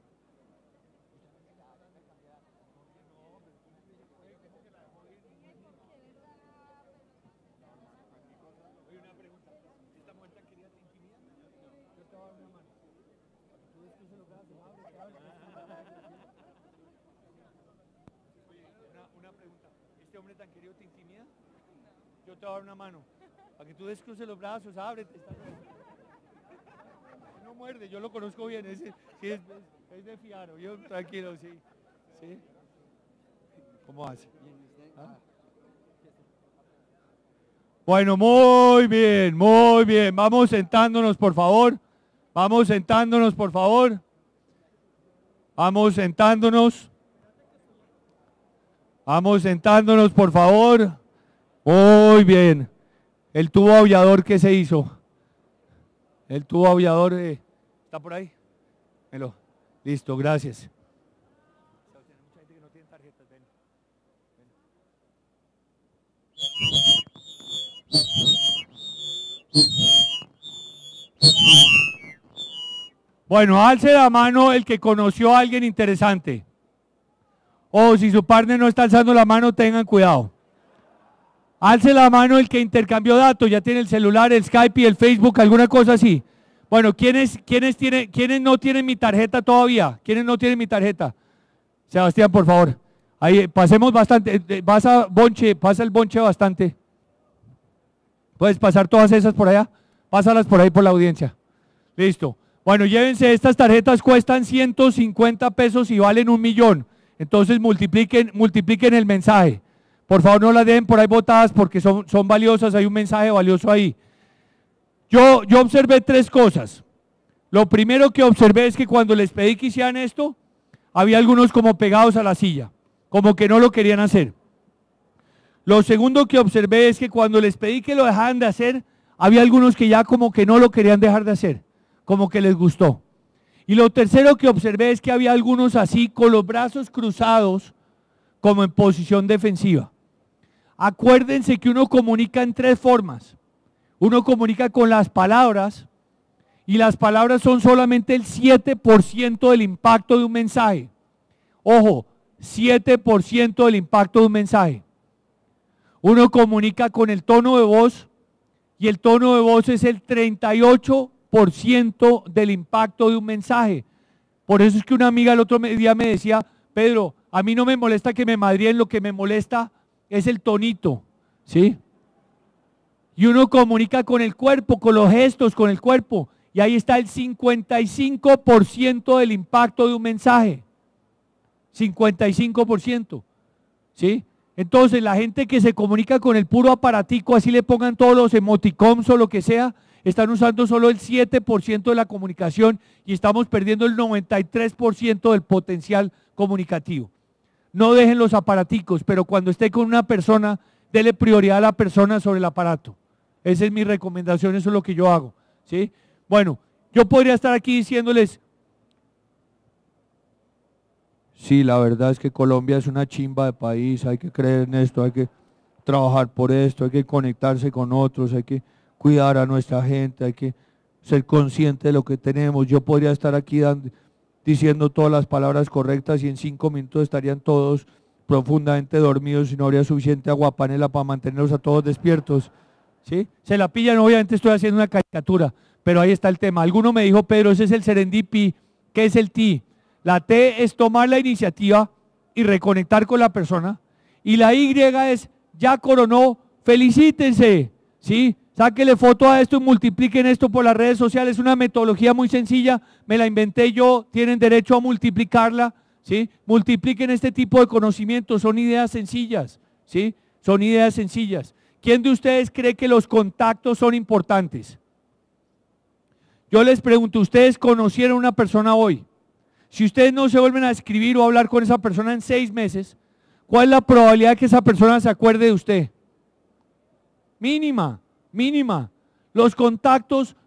Una pregunta, ¿este hombre tan querido te intimida? Yo te voy a dar una mano, para que tú descruces los brazos, ábrete. Está... no muerde, yo lo conozco bien, es, sí, es, es de fiar, yo tranquilo, sí, sí. ¿Cómo hace? ¿Ah? Bueno, muy bien, muy bien, vamos sentándonos por favor, vamos sentándonos por favor, vamos sentándonos. Vamos sentándonos, por favor. Muy bien. El tubo aullador que se hizo. El tubo aullador eh, está por ahí. Melo. Listo, gracias. Bueno, alce la mano el que conoció a alguien interesante. O si su partner no está alzando la mano, tengan cuidado. Alce la mano el que intercambió datos, ya tiene el celular, el Skype y el Facebook, alguna cosa así. Bueno, ¿quiénes, quiénes, tiene, ¿quiénes no tienen mi tarjeta todavía? ¿Quiénes no tienen mi tarjeta? Sebastián, por favor. Ahí, pasemos bastante. Pasa, bonche, pasa el bonche bastante. ¿Puedes pasar todas esas por allá? Pásalas por ahí por la audiencia. Listo. Bueno, llévense, estas tarjetas cuestan ciento cincuenta pesos y valen un millón. Entonces multipliquen, multipliquen el mensaje. Por favor, no las dejen por ahí botadas porque son, son valiosas, hay un mensaje valioso ahí. Yo, yo observé tres cosas. Lo primero que observé es que cuando les pedí que hicieran esto, había algunos como pegados a la silla, como que no lo querían hacer. Lo segundo que observé es que cuando les pedí que lo dejaran de hacer, había algunos que ya como que no lo querían dejar de hacer, como que les gustó. Y lo tercero que observé es que había algunos así con los brazos cruzados como en posición defensiva. Acuérdense que uno comunica en tres formas. Uno comunica con las palabras y las palabras son solamente el siete por ciento del impacto de un mensaje. Ojo, siete por ciento del impacto de un mensaje. Uno comunica con el tono de voz y el tono de voz es el treinta y ocho por ciento del impacto de un mensaje. Por eso es que una amiga el otro día me decía, Pedro, a mí no me molesta que me madrien, lo que me molesta es el tonito, ¿sí? Y uno comunica con el cuerpo, con los gestos, con el cuerpo, y ahí está el cincuenta y cinco por ciento del impacto de un mensaje. cincuenta y cinco por ciento, ¿sí? Entonces la gente que se comunica con el puro aparatico, así le pongan todos los emoticons o lo que sea, están usando solo el siete por ciento de la comunicación y estamos perdiendo el noventa y tres por ciento del potencial comunicativo. No dejen los aparaticos, pero cuando esté con una persona, dele prioridad a la persona sobre el aparato. Esa es mi recomendación, eso es lo que yo hago, ¿sí? Bueno, yo podría estar aquí diciéndoles, sí, la verdad es que Colombia es una chimba de país, hay que creer en esto, hay que trabajar por esto, hay que conectarse con otros, hay que cuidar a nuestra gente, hay que ser consciente de lo que tenemos. Yo podría estar aquí dando, diciendo todas las palabras correctas y en cinco minutos estarían todos profundamente dormidos y no habría suficiente aguapanela para mantenerlos a todos despiertos, ¿sí? Se la pillan, obviamente estoy haciendo una caricatura, pero ahí está el tema. Alguno me dijo, Pedro, ese es el serendipity, ¿qué es el T? La T es tomar la iniciativa y reconectar con la persona, y la Y es, ya coronó, felicítense, ¿sí? Sáquele foto a esto y multipliquen esto por las redes sociales, es una metodología muy sencilla, me la inventé yo, tienen derecho a multiplicarla, ¿sí? Multipliquen este tipo de conocimientos, son ideas sencillas, ¿sí? Son ideas sencillas. ¿Quién de ustedes cree que los contactos son importantes? Yo les pregunto, ¿ustedes conocieron a una persona hoy? Si ustedes no se vuelven a escribir o a hablar con esa persona en seis meses, ¿cuál es la probabilidad de que esa persona se acuerde de usted? Mínima. Mínima. Los contactos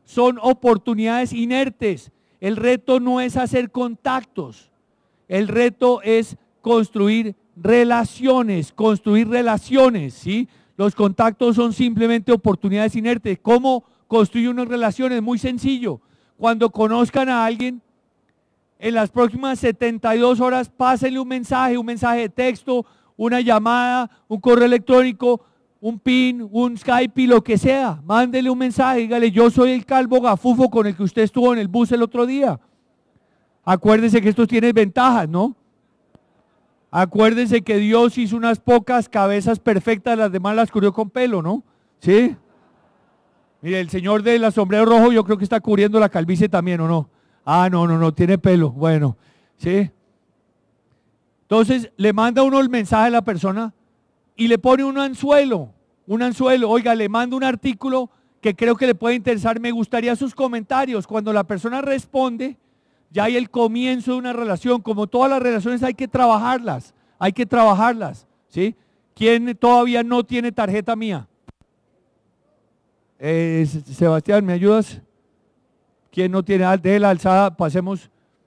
son oportunidades inertes. El reto no es hacer contactos, el reto es construir relaciones, construir relaciones, ¿sí? Los contactos son simplemente oportunidades inertes. ¿Cómo construir unas relaciones? Muy sencillo. Cuando conozcan a alguien, en las próximas setenta y dos horas, pásenle un mensaje, un mensaje de texto, una llamada, un correo electrónico, un pin, un Skype y lo que sea. Mándele un mensaje, dígale, yo soy el calvo gafufo con el que usted estuvo en el bus el otro día. Acuérdese que esto tiene ventajas, ¿no? Acuérdense que Dios hizo unas pocas cabezas perfectas, las demás las cubrió con pelo, ¿no? ¿Sí? Mire, el señor de la sombrero rojo yo creo que está cubriendo la calvicie también, ¿o no? Ah, no, no, no, tiene pelo, bueno, ¿sí? Entonces, le manda uno el mensaje a la persona y le pone un anzuelo, un anzuelo, oiga, le mando un artículo que creo que le puede interesar, me gustaría sus comentarios. Cuando la persona responde, ya hay el comienzo de una relación. Como todas las relaciones hay que trabajarlas, hay que trabajarlas, ¿sí? ¿Quién todavía no tiene tarjeta mía? Eh, Sebastián, ¿me ayudas? ¿Quién no tiene? De la alzada, pasemos.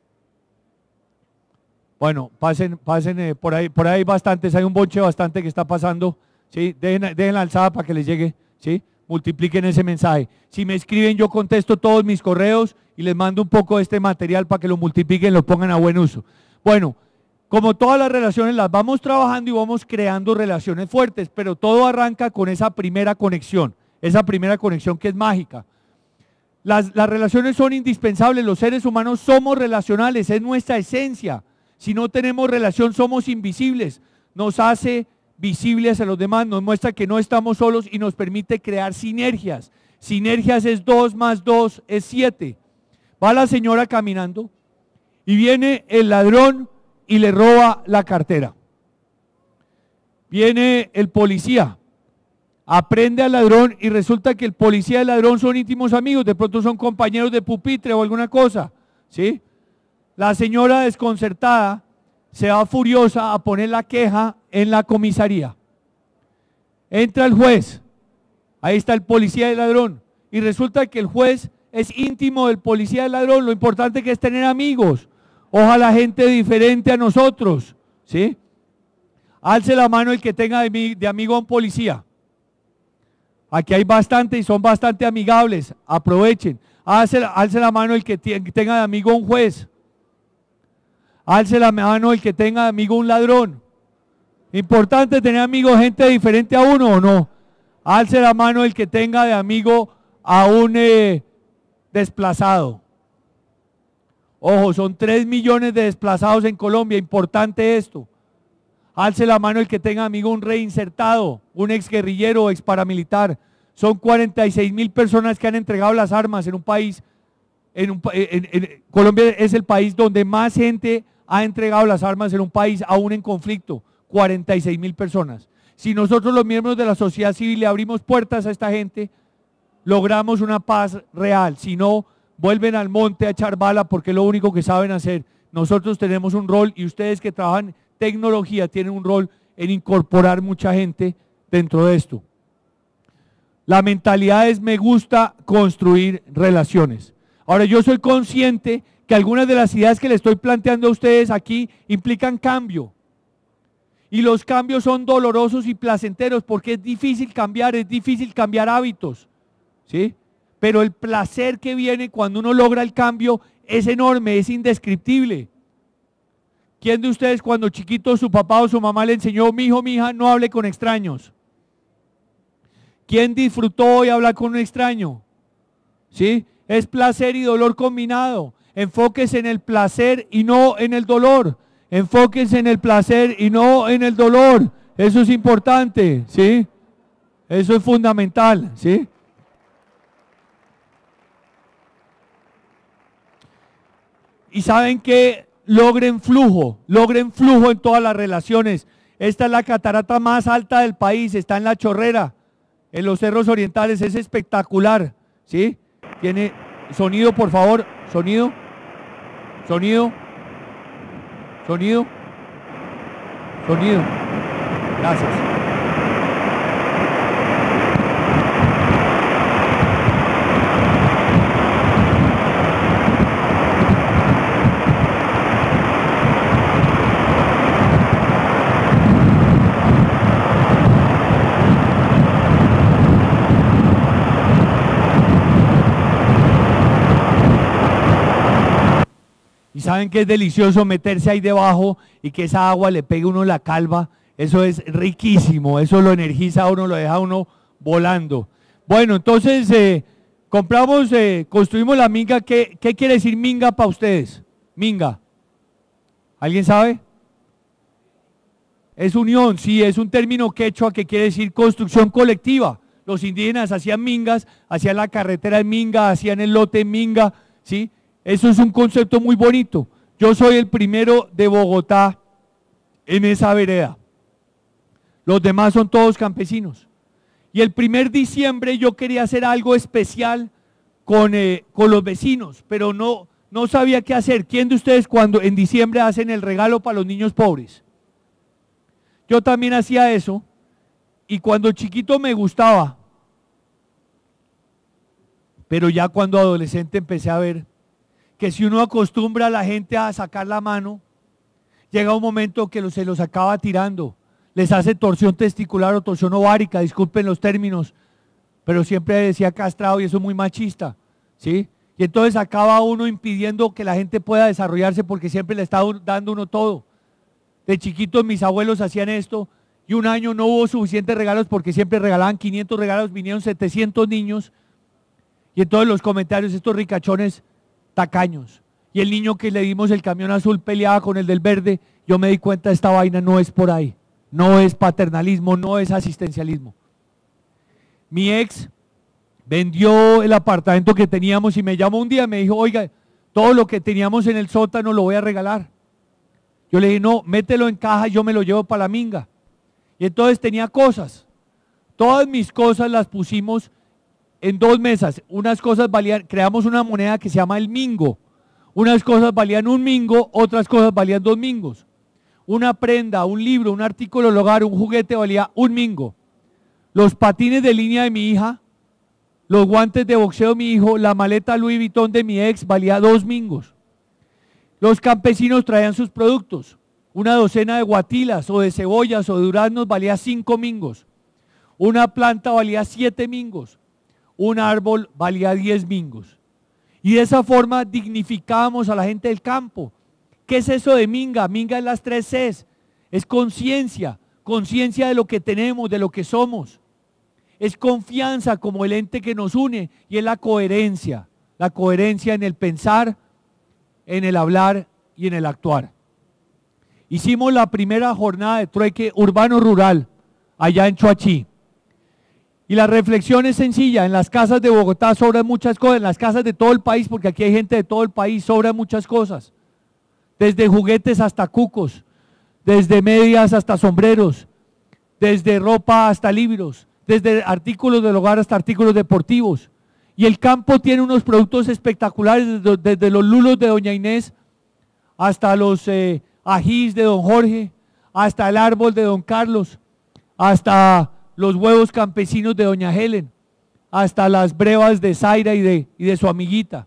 Bueno, pasen, pasen eh, por ahí, por ahí hay bastantes, hay un bonche bastante que está pasando, ¿sí? Dejen, dejen la alzada para que les llegue, ¿sí? Multipliquen ese mensaje. Si me escriben, yo contesto todos mis correos y les mando un poco de este material para que lo multipliquen, lo pongan a buen uso. Bueno, como todas las relaciones, las vamos trabajando y vamos creando relaciones fuertes, pero todo arranca con esa primera conexión, esa primera conexión que es mágica. Las, las relaciones son indispensables, los seres humanos somos relacionales, es nuestra esencia. Si no tenemos relación, somos invisibles, nos hace visibles a los demás, nos muestra que no estamos solos y nos permite crear sinergias. Sinergias es dos más dos es siete. Va la señora caminando y viene el ladrón y le roba la cartera. Viene el policía, aprende al ladrón y resulta que el policía y el ladrón son íntimos amigos, de pronto son compañeros de pupitre o alguna cosa, ¿sí? La señora desconcertada se va furiosa a poner la queja en la comisaría. Entra el juez, ahí está el policía y el ladrón, y resulta que el juez es íntimo del policía y el ladrón. Lo importante que es tener amigos, ojalá gente diferente a nosotros, ¿sí? Alce la mano el que tenga de, de amigo a un policía. Aquí hay bastante y son bastante amigables, aprovechen. Alce, alce la mano el que tenga de amigo a un juez. Alce la mano el que tenga de amigo a un ladrón. Importante tener amigos, gente diferente a uno, ¿o no? Alce la mano el que tenga de amigo a un eh, desplazado. Ojo, son tres millones de desplazados en Colombia, importante esto. Alce la mano el que tenga amigo un reinsertado, un exguerrillero o exparamilitar. Son cuarenta y seis mil personas que han entregado las armas en un país, en un, en, en, Colombia es el país donde más gente ha entregado las armas en un país aún en conflicto, cuarenta y seis mil personas. Si nosotros los miembros de la sociedad civil le abrimos puertas a esta gente, logramos una paz real. Si no, vuelven al monte a echar bala porque es lo único que saben hacer. Nosotros tenemos un rol y ustedes que trabajan tecnología tienen un rol en incorporar mucha gente dentro de esto. La mentalidad es me gusta construir relaciones. Ahora yo soy consciente que algunas de las ideas que le estoy planteando a ustedes aquí implican cambio. Y los cambios son dolorosos y placenteros porque es difícil cambiar, es difícil cambiar hábitos, ¿sí? Pero el placer que viene cuando uno logra el cambio es enorme, es indescriptible. ¿Quién de ustedes cuando chiquito su papá o su mamá le enseñó, mi hijo, mi hija, no hable con extraños? ¿Quién disfrutó hoy hablar con un extraño? ¿Sí? Es placer y dolor combinado. Enfóquese en el placer y no en el dolor. Enfóquense en el placer y no en el dolor. Eso es importante, ¿sí? Eso es fundamental, ¿sí? Y saben que logren flujo, logren flujo en todas las relaciones. Esta es la catarata más alta del país, está en La Chorrera, en los cerros orientales, es espectacular, ¿sí? Tiene sonido, por favor, sonido, sonido. Sonido. Sonido. Gracias. saben que es delicioso meterse ahí debajo y que esa agua le pegue a uno en la calva. Eso es riquísimo, eso lo energiza a uno, lo deja a uno volando. Bueno, entonces eh, compramos, eh, construimos la minga. ¿Qué, qué quiere decir minga para ustedes? Minga. ¿Alguien sabe? Es unión, sí, es un término quechua que quiere decir construcción colectiva. Los indígenas hacían mingas, hacían la carretera en minga, hacían el lote en minga, ¿sí? Eso es un concepto muy bonito. Yo soy el primero de Bogotá en esa vereda. Los demás son todos campesinos. Y el primer diciembre yo quería hacer algo especial con, eh, con los vecinos, pero no, no sabía qué hacer. ¿Quién de ustedes cuando en diciembre hacen el regalo para los niños pobres? Yo también hacía eso, y cuando chiquito me gustaba, pero ya cuando adolescente empecé a ver que si uno acostumbra a la gente a sacar la mano, llega un momento que se los acaba tirando, les hace torsión testicular o torsión ovárica, disculpen los términos, pero siempre decía castrado y eso es muy machista, ¿sí? Y entonces acaba uno impidiendo que la gente pueda desarrollarse porque siempre le está dando uno todo. De chiquitos mis abuelos hacían esto y un año no hubo suficientes regalos porque siempre regalaban quinientos regalos, vinieron setecientos niños y entonces los comentarios, estos ricachones tacaños. Y el niño que le dimos el camión azul peleaba con el del verde, yo me di cuenta, esta vaina no es por ahí, no es paternalismo, no es asistencialismo. Mi ex vendió el apartamento que teníamos y me llamó un día y me dijo, oiga, todo lo que teníamos en el sótano lo voy a regalar. Yo le dije, no, mételo en caja y yo me lo llevo para la minga. Y entonces tenía cosas. Todas mis cosas las pusimos en dos mesas. Unas cosas valían, creamos una moneda que se llama el mingo. Unas cosas valían un mingo, otras cosas valían dos mingos. Una prenda, un libro, un artículo del hogar, un juguete valía un mingo. Los patines de línea de mi hija, los guantes de boxeo de mi hijo, la maleta Louis Vuitton de mi ex valía dos mingos. Los campesinos traían sus productos. Una docena de guatilas o de cebollas o de duraznos valía cinco mingos. Una planta valía siete mingos. Un árbol valía diez mingos. Y de esa forma dignificábamos a la gente del campo. ¿Qué es eso de minga? Minga es las tres Cs. Es conciencia, conciencia de lo que tenemos, de lo que somos. Es confianza como el ente que nos une y es la coherencia. La coherencia en el pensar, en el hablar y en el actuar. Hicimos la primera jornada de trueque urbano-rural allá en Choachí. Y la reflexión es sencilla, en las casas de Bogotá sobran muchas cosas, en las casas de todo el país, porque aquí hay gente de todo el país, sobran muchas cosas. Desde juguetes hasta cucos, desde medias hasta sombreros, desde ropa hasta libros, desde artículos del hogar hasta artículos deportivos. Y el campo tiene unos productos espectaculares, desde, desde los lulos de doña Inés, hasta los eh, ajís de don Jorge, hasta el árbol de don Carlos, hasta los huevos campesinos de doña Helen, hasta las brevas de Zaira y de, y de su amiguita,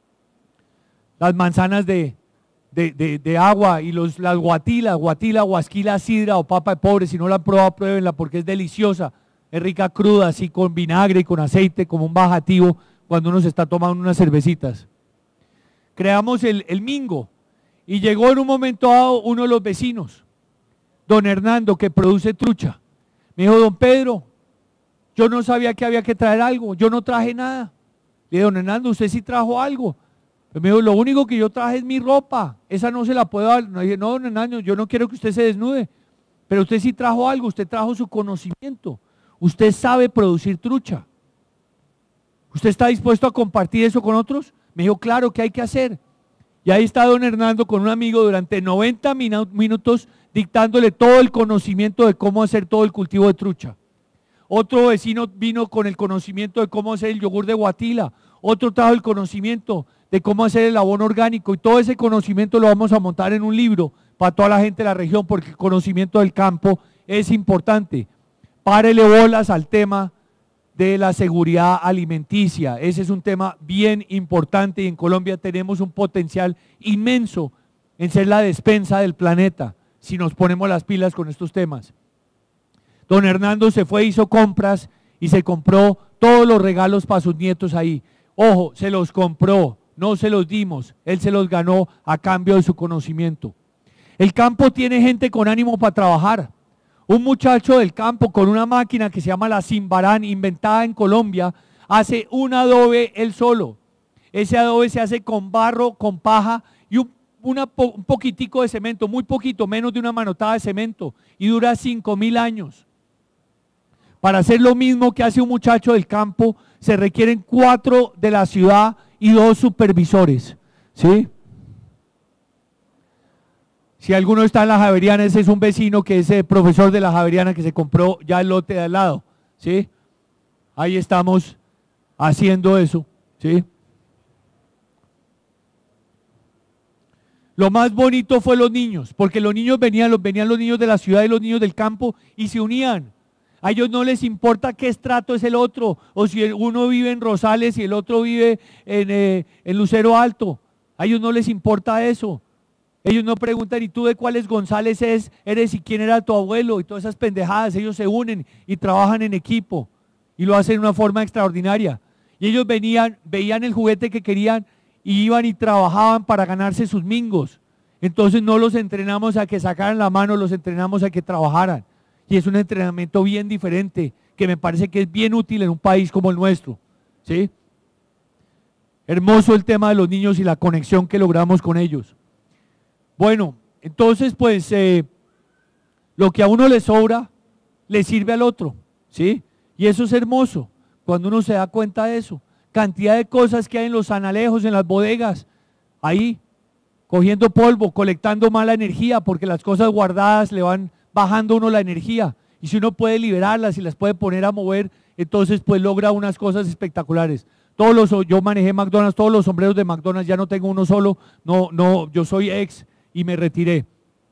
las manzanas de, de, de, de agua y los, las guatilas, guatila, guasquila, sidra o papa de pobre. Si no la han probado, pruébenla porque es deliciosa. Es rica cruda, así con vinagre y con aceite, como un bajativo cuando uno se está tomando unas cervecitas. Creamos el, el mingo y llegó en un momento dado uno de los vecinos, don Hernando, que produce trucha. Me dijo, don Pedro, yo no sabía que había que traer algo, yo no traje nada. Le dije, don Hernando, usted sí trajo algo. Me dijo, lo único que yo traje es mi ropa, esa no se la puedo dar. Le dije, no, don Hernando, yo no quiero que usted se desnude, pero usted sí trajo algo, usted trajo su conocimiento. Usted sabe producir trucha. ¿Usted está dispuesto a compartir eso con otros? Me dijo, claro, ¿qué hay que hacer? Y ahí está don Hernando con un amigo durante noventa minutos dictándole todo el conocimiento de cómo hacer todo el cultivo de trucha. Otro vecino vino con el conocimiento de cómo hacer el yogur de guatila. Otro trajo el conocimiento de cómo hacer el abono orgánico. Y todo ese conocimiento lo vamos a montar en un libro para toda la gente de la región, porque el conocimiento del campo es importante. Párele bolas al tema de la seguridad alimenticia. Ese es un tema bien importante y en Colombia tenemos un potencial inmenso en ser la despensa del planeta si nos ponemos las pilas con estos temas. Don Hernando se fue, hizo compras y se compró todos los regalos para sus nietos ahí. Ojo, se los compró, no se los dimos, él se los ganó a cambio de su conocimiento. El campo tiene gente con ánimo para trabajar. Un muchacho del campo con una máquina que se llama la Simbarán, inventada en Colombia, hace un adobe él solo. Ese adobe se hace con barro, con paja y un, una, un poquitico de cemento, muy poquito, menos de una manotada de cemento, y dura cinco mil años. Para hacer lo mismo que hace un muchacho del campo, se requieren cuatro de la ciudad y dos supervisores, ¿sí? Si alguno está en la Javeriana, ese es un vecino que es el profesor de la Javeriana que se compró ya el lote de al lado, ¿sí? Ahí estamos haciendo eso, ¿sí? Lo más bonito fue los niños, porque los niños venían, los, venían los niños de la ciudad y los niños del campo y se unían. A ellos no les importa qué estrato es el otro, o si el, uno vive en Rosales y el otro vive en, eh, en Lucero Alto. A ellos no les importa eso. Ellos no preguntan, ¿y tú de cuáles González es, eres y quién era tu abuelo? Y todas esas pendejadas. Ellos se unen y trabajan en equipo y lo hacen de una forma extraordinaria. Y ellos venían, veían el juguete que querían y iban y trabajaban para ganarse sus mingos. Entonces no los entrenamos a que sacaran la mano, los entrenamos a que trabajaran. Y es un entrenamiento bien diferente, que me parece que es bien útil en un país como el nuestro, ¿sí? Hermoso el tema de los niños y la conexión que logramos con ellos. Bueno, entonces pues eh, lo que a uno le sobra, le sirve al otro, ¿sí? Y eso es hermoso, cuando uno se da cuenta de eso. Cantidad de cosas que hay en los analejos, en las bodegas, ahí, cogiendo polvo, colectando mala energía, porque las cosas guardadas le van bajando uno la energía, y si uno puede liberarlas y las puede poner a mover, entonces pues logra unas cosas espectaculares. Todos los, yo manejé McDonald's, todos los sombreros de McDonald's, ya no tengo uno solo, no, no, yo soy ex y me retiré.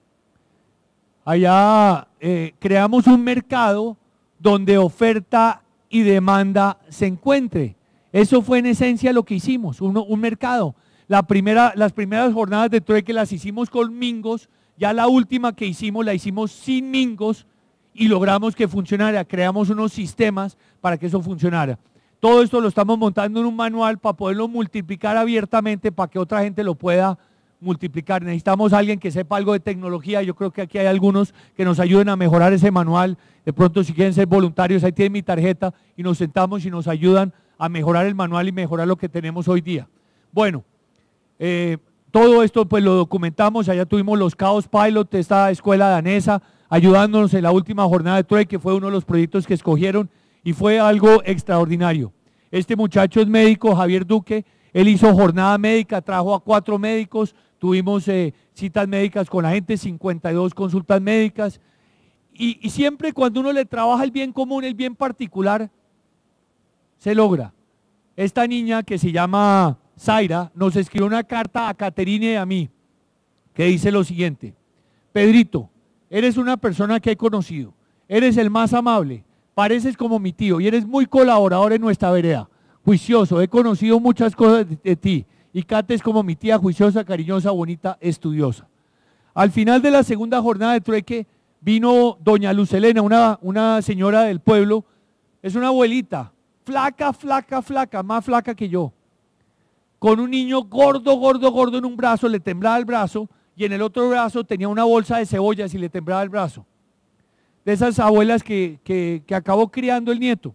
Allá eh, creamos un mercado donde oferta y demanda se encuentre. Eso fue en esencia lo que hicimos, un, un mercado. La primera, las primeras jornadas de trueque las hicimos con mingos. Ya la última que hicimos la hicimos sin mingos y logramos que funcionara, creamos unos sistemas para que eso funcionara. Todo esto lo estamos montando en un manual para poderlo multiplicar abiertamente para que otra gente lo pueda multiplicar. Necesitamos a alguien que sepa algo de tecnología, yo creo que aquí hay algunos que nos ayuden a mejorar ese manual. De pronto si quieren ser voluntarios, ahí tienen mi tarjeta y nos sentamos y nos ayudan a mejorar el manual y mejorar lo que tenemos hoy día. Bueno, eh, todo esto pues lo documentamos, allá tuvimos los Chaos Pilot, esta escuela danesa, ayudándonos en la última jornada de trueque, que fue uno de los proyectos que escogieron y fue algo extraordinario. Este muchacho es médico, Javier Duque, él hizo jornada médica, trajo a cuatro médicos, tuvimos eh, citas médicas con la gente, cincuenta y dos consultas médicas, y, y siempre cuando uno le trabaja el bien común, el bien particular, se logra. Esta niña que se llama Zaira nos escribió una carta a Caterine y a mí que dice lo siguiente: Pedrito, eres una persona que he conocido, eres el más amable, pareces como mi tío y eres muy colaborador en nuestra vereda, juicioso, he conocido muchas cosas de, de ti y Cate es como mi tía, juiciosa, cariñosa, bonita, estudiosa. Al final de la segunda jornada de trueque vino doña Luz Helena, una, una señora del pueblo, es una abuelita, flaca, flaca, flaca, más flaca que yo, con un niño gordo, gordo, gordo en un brazo, le temblaba el brazo, y en el otro brazo tenía una bolsa de cebollas y le temblaba el brazo. De esas abuelas que, que, que acabó criando el nieto.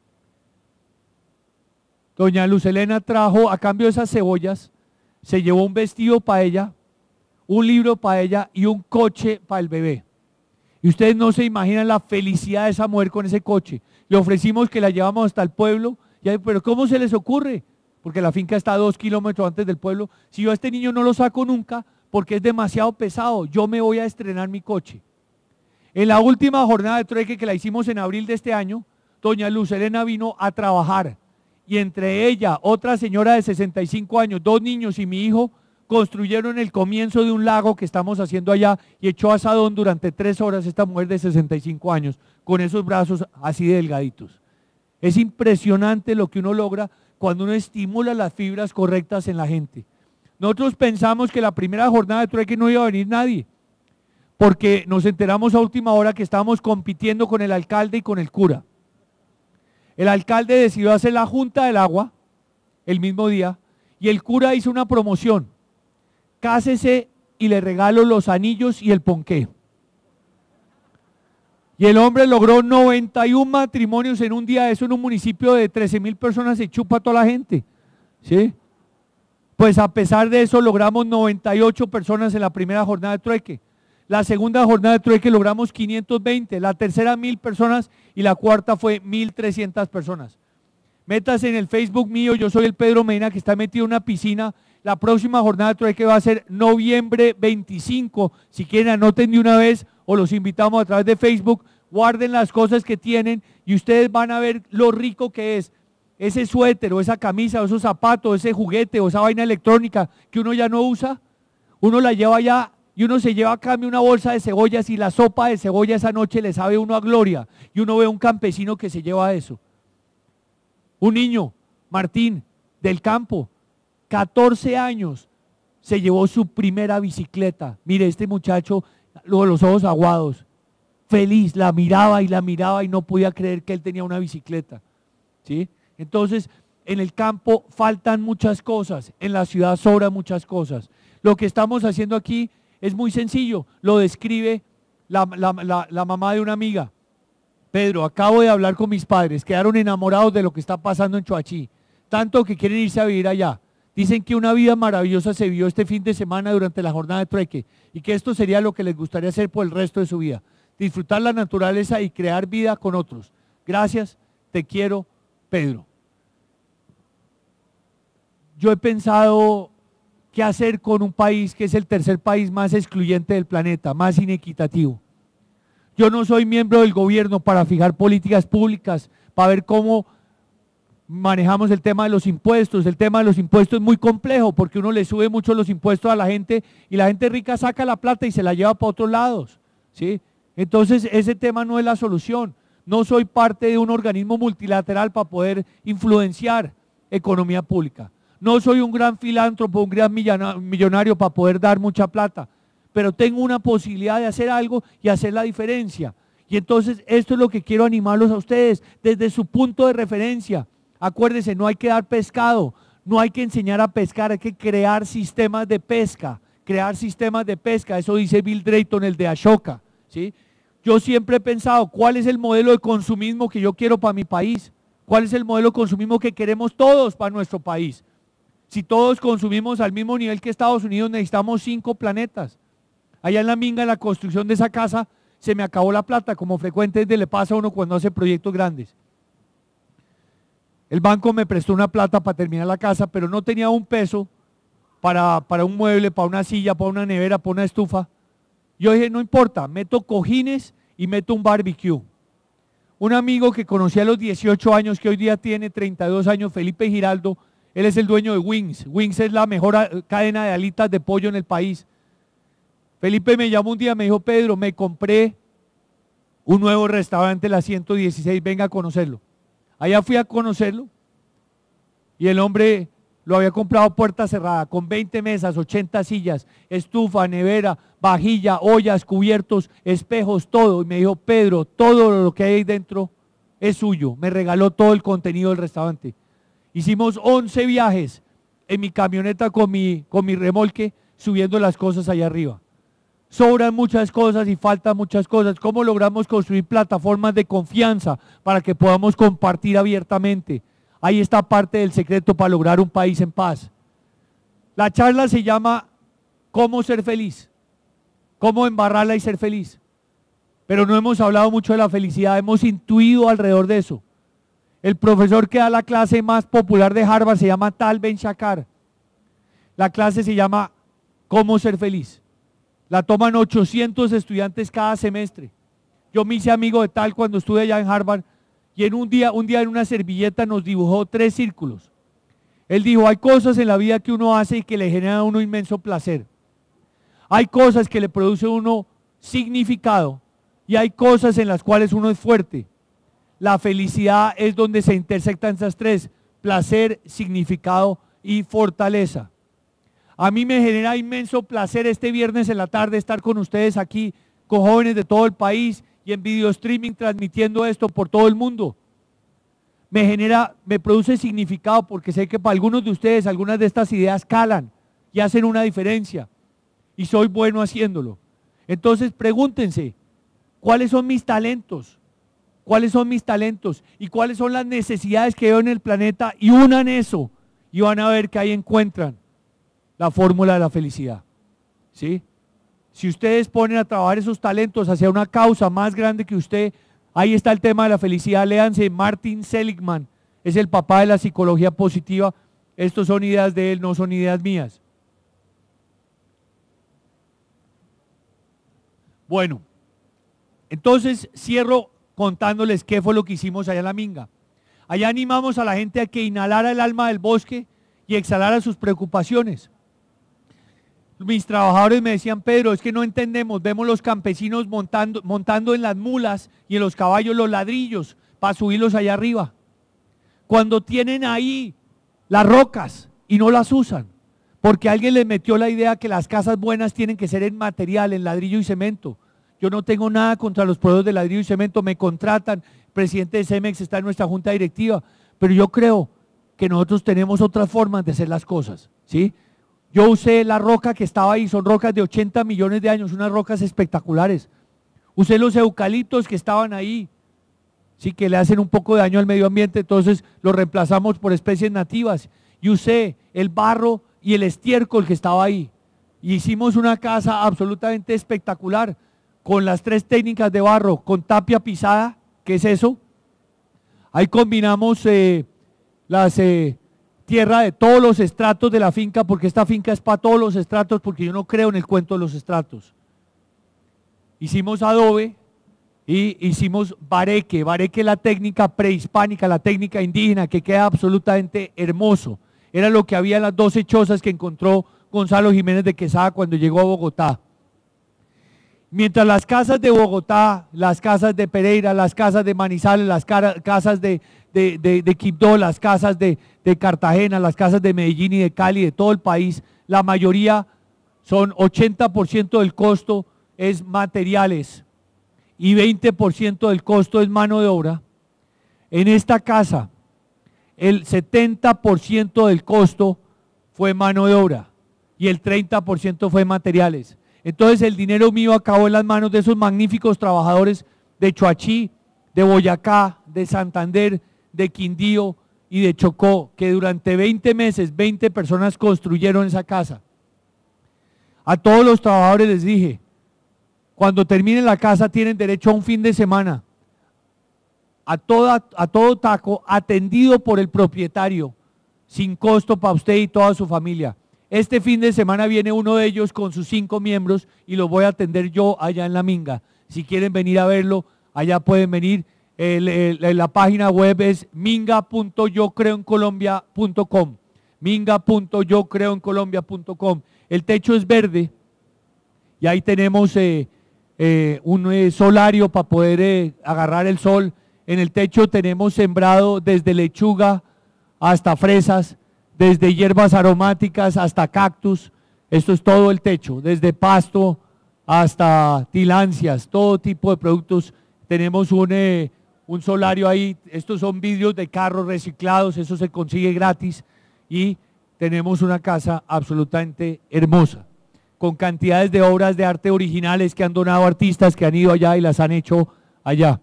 Doña Luz Helena trajo, a cambio de esas cebollas, se llevó un vestido para ella, un libro para ella y un coche para el bebé. Y ustedes no se imaginan la felicidad de esa mujer con ese coche. Le ofrecimos que la llevamos hasta el pueblo, y, pero ¿cómo se les ocurre? Porque la finca está a dos kilómetros antes del pueblo. Si yo a este niño no lo saco nunca, porque es demasiado pesado, yo me voy a estrenar mi coche. En la última jornada de trueque que la hicimos en abril de este año, doña Luz Helena vino a trabajar, y entre ella, otra señora de sesenta y cinco años, dos niños y mi hijo, construyeron el comienzo de un lago que estamos haciendo allá, y echó asadón durante tres horas esta mujer de sesenta y cinco años, con esos brazos así de delgaditos. Es impresionante lo que uno logra cuando uno estimula las fibras correctas en la gente. Nosotros pensamos que la primera jornada de trueque no iba a venir nadie, porque nos enteramos a última hora que estábamos compitiendo con el alcalde y con el cura. El alcalde decidió hacer la junta del agua el mismo día, y el cura hizo una promoción: cásese y le regalo los anillos y el ponqué. Y el hombre logró noventa y un matrimonios en un día. Eso en un municipio de trece mil personas se chupa a toda la gente, ¿sí? Pues a pesar de eso logramos noventa y ocho personas en la primera jornada de trueque. La segunda jornada de trueque logramos quinientos veinte, la tercera mil personas y la cuarta fue mil trescientas personas. Métase en el Facebook mío, yo soy el Pedro Medina, que está metido en una piscina. La próxima jornada de trueque va a ser noviembre veinticinco. Si quieren, anoten de una vez o los invitamos a través de Facebook. Guarden las cosas que tienen y ustedes van a ver lo rico que es ese suéter o esa camisa o esos zapatos, o ese juguete o esa vaina electrónica que uno ya no usa. Uno la lleva allá y uno se lleva a cambio una bolsa de cebollas y la sopa de cebolla esa noche le sabe uno a gloria. Y uno ve a un campesino que se lleva eso. Un niño, Martín, del campo, catorce años, se llevó su primera bicicleta. Mire, este muchacho, los ojos aguados, feliz, la miraba y la miraba y no podía creer que él tenía una bicicleta, ¿sí? Entonces, en el campo faltan muchas cosas, en la ciudad sobran muchas cosas. Lo que estamos haciendo aquí es muy sencillo, lo describe la, la, la, la mamá de una amiga. Pedro, acabo de hablar con mis padres, quedaron enamorados de lo que está pasando en Choachí, tanto que quieren irse a vivir allá. Dicen que una vida maravillosa se vivió este fin de semana durante la jornada de trueque y que esto sería lo que les gustaría hacer por el resto de su vida. Disfrutar la naturaleza y crear vida con otros. Gracias, te quiero, Pedro. Yo he pensado qué hacer con un país que es el tercer país más excluyente del planeta, más inequitativo. Yo no soy miembro del gobierno para fijar políticas públicas, para ver cómo manejamos el tema de los impuestos. El tema de los impuestos es muy complejo porque uno le sube mucho los impuestos a la gente y la gente rica saca la plata y se la lleva para otros lados, ¿sí? Entonces ese tema no es la solución. No soy parte de un organismo multilateral para poder influenciar economía pública. No soy un gran filántropo, un gran millonario para poder dar mucha plata, pero tengo una posibilidad de hacer algo y hacer la diferencia. Y entonces esto es lo que quiero animarlos a ustedes, desde su punto de referencia. Acuérdense, no hay que dar pescado, no hay que enseñar a pescar, hay que crear sistemas de pesca, crear sistemas de pesca, eso dice Bill Drayton, el de Ashoka, ¿sí? Yo siempre he pensado, ¿cuál es el modelo de consumismo que yo quiero para mi país? ¿Cuál es el modelo de consumismo que queremos todos para nuestro país? Si todos consumimos al mismo nivel que Estados Unidos, necesitamos cinco planetas. Allá en la minga, en la construcción de esa casa, se me acabó la plata, como frecuentemente le pasa a uno cuando hace proyectos grandes. El banco me prestó una plata para terminar la casa, pero no tenía un peso para, para un mueble, para una silla, para una nevera, para una estufa. Yo dije, no importa, meto cojines y meto un barbecue. Un amigo que conocí a los dieciocho años, que hoy día tiene treinta y dos años, Felipe Giraldo, él es el dueño de Wings. Wings es la mejor cadena de alitas de pollo en el país. Felipe me llamó un día, me dijo, Pedro, me compré un nuevo restaurante, la ciento dieciséis, venga a conocerlo. Allá fui a conocerlo y el hombre lo había comprado a puerta cerrada, con veinte mesas, ochenta sillas, estufa, nevera, vajilla, ollas, cubiertos, espejos, todo. Y me dijo, Pedro, todo lo que hay ahí dentro es suyo. Me regaló todo el contenido del restaurante. Hicimos once viajes en mi camioneta con mi, con mi remolque, subiendo las cosas allá arriba. Sobran muchas cosas y faltan muchas cosas. ¿Cómo logramos construir plataformas de confianza para que podamos compartir abiertamente? Ahí está parte del secreto para lograr un país en paz. La charla se llama ¿Cómo ser feliz? ¿Cómo embarrarla y ser feliz? Pero no hemos hablado mucho de la felicidad, hemos intuido alrededor de eso. El profesor que da la clase más popular de Harvard se llama Tal Ben-Shakar. La clase se llama ¿Cómo ser feliz? La toman ochocientos estudiantes cada semestre. Yo me hice amigo de Tal cuando estuve allá en Harvard y en un día, un día en una servilleta nos dibujó tres círculos. Él dijo, hay cosas en la vida que uno hace y que le generan a uno inmenso placer. Hay cosas que le producen a uno significado y hay cosas en las cuales uno es fuerte. La felicidad es donde se intersectan esas tres, placer, significado y fortaleza. A mí me genera inmenso placer este viernes en la tarde estar con ustedes aquí, con jóvenes de todo el país y en video streaming transmitiendo esto por todo el mundo. me genera, me produce significado porque sé que para algunos de ustedes algunas de estas ideas calan y hacen una diferencia y soy bueno haciéndolo. Entonces pregúntense, ¿cuáles son mis talentos? ¿Cuáles son mis talentos? ¿Y cuáles son las necesidades que veo en el planeta? Y unan eso y van a ver que ahí encuentran la fórmula de la felicidad. ¿Sí? Si ustedes ponen a trabajar esos talentos hacia una causa más grande que usted, ahí está el tema de la felicidad. Léanse, Martin Seligman es el papá de la psicología positiva. Estos son ideas de él, no son ideas mías. Bueno, entonces cierro contándoles qué fue lo que hicimos allá en la Minga. Allá animamos a la gente a que inhalara el alma del bosque y exhalara sus preocupaciones. Mis trabajadores me decían, Pedro, es que no entendemos, vemos los campesinos montando, montando en las mulas y en los caballos los ladrillos para subirlos allá arriba. Cuando tienen ahí las rocas y no las usan, porque alguien les metió la idea que las casas buenas tienen que ser en material, en ladrillo y cemento. Yo no tengo nada contra los proveedores de ladrillo y cemento, me contratan, el presidente de Cemex está en nuestra junta directiva, pero yo creo que nosotros tenemos otras formas de hacer las cosas, ¿sí? Yo usé la roca que estaba ahí, son rocas de ochenta millones de años, unas rocas espectaculares. Usé los eucaliptos que estaban ahí, sí, que le hacen un poco de daño al medio ambiente, entonces los reemplazamos por especies nativas. Y usé el barro y el estiércol que estaba ahí. Y hicimos una casa absolutamente espectacular, con las tres técnicas de barro, con tapia pisada, ¿qué es eso? Ahí combinamos eh, las... Eh, tierra de todos los estratos de la finca, porque esta finca es para todos los estratos, porque yo no creo en el cuento de los estratos. Hicimos adobe y hicimos bareque, bareque la técnica prehispánica, la técnica indígena, que queda absolutamente hermoso. Era lo que había en las doce chozas que encontró Gonzalo Jiménez de Quesada cuando llegó a Bogotá. Mientras las casas de Bogotá, las casas de Pereira, las casas de Manizales, las casas de, de, de, de Quibdó, las casas de, de Cartagena, las casas de Medellín y de Cali, de todo el país, la mayoría son ochenta por ciento del costo es materiales y veinte por ciento del costo es mano de obra. En esta casa, el setenta por ciento del costo fue mano de obra y el treinta por ciento fue materiales. Entonces el dinero mío acabó en las manos de esos magníficos trabajadores de Choachí, de Boyacá, de Santander, de Quindío y de Chocó, que durante veinte meses, veinte personas construyeron esa casa. A todos los trabajadores les dije, cuando terminen la casa tienen derecho a un fin de semana, a, toda, a todo taco, atendido por el propietario, sin costo para usted y toda su familia. Este fin de semana viene uno de ellos con sus cinco miembros y los voy a atender yo allá en la Minga. Si quieren venir a verlo, allá pueden venir. El, el, la página web es minga punto yo creo en colombia punto com. minga punto yo creo en colombia punto com. El techo es verde y ahí tenemos eh, eh, un eh, solario para poder eh, agarrar el sol. En el techo tenemos sembrado desde lechuga hasta fresas, desde hierbas aromáticas hasta cactus. Esto es todo el techo, desde pasto hasta tilancias, todo tipo de productos. Tenemos un, eh, un solario ahí, estos son vidrios de carros reciclados, eso se consigue gratis y tenemos una casa absolutamente hermosa, con cantidades de obras de arte originales que han donado artistas que han ido allá y las han hecho allá.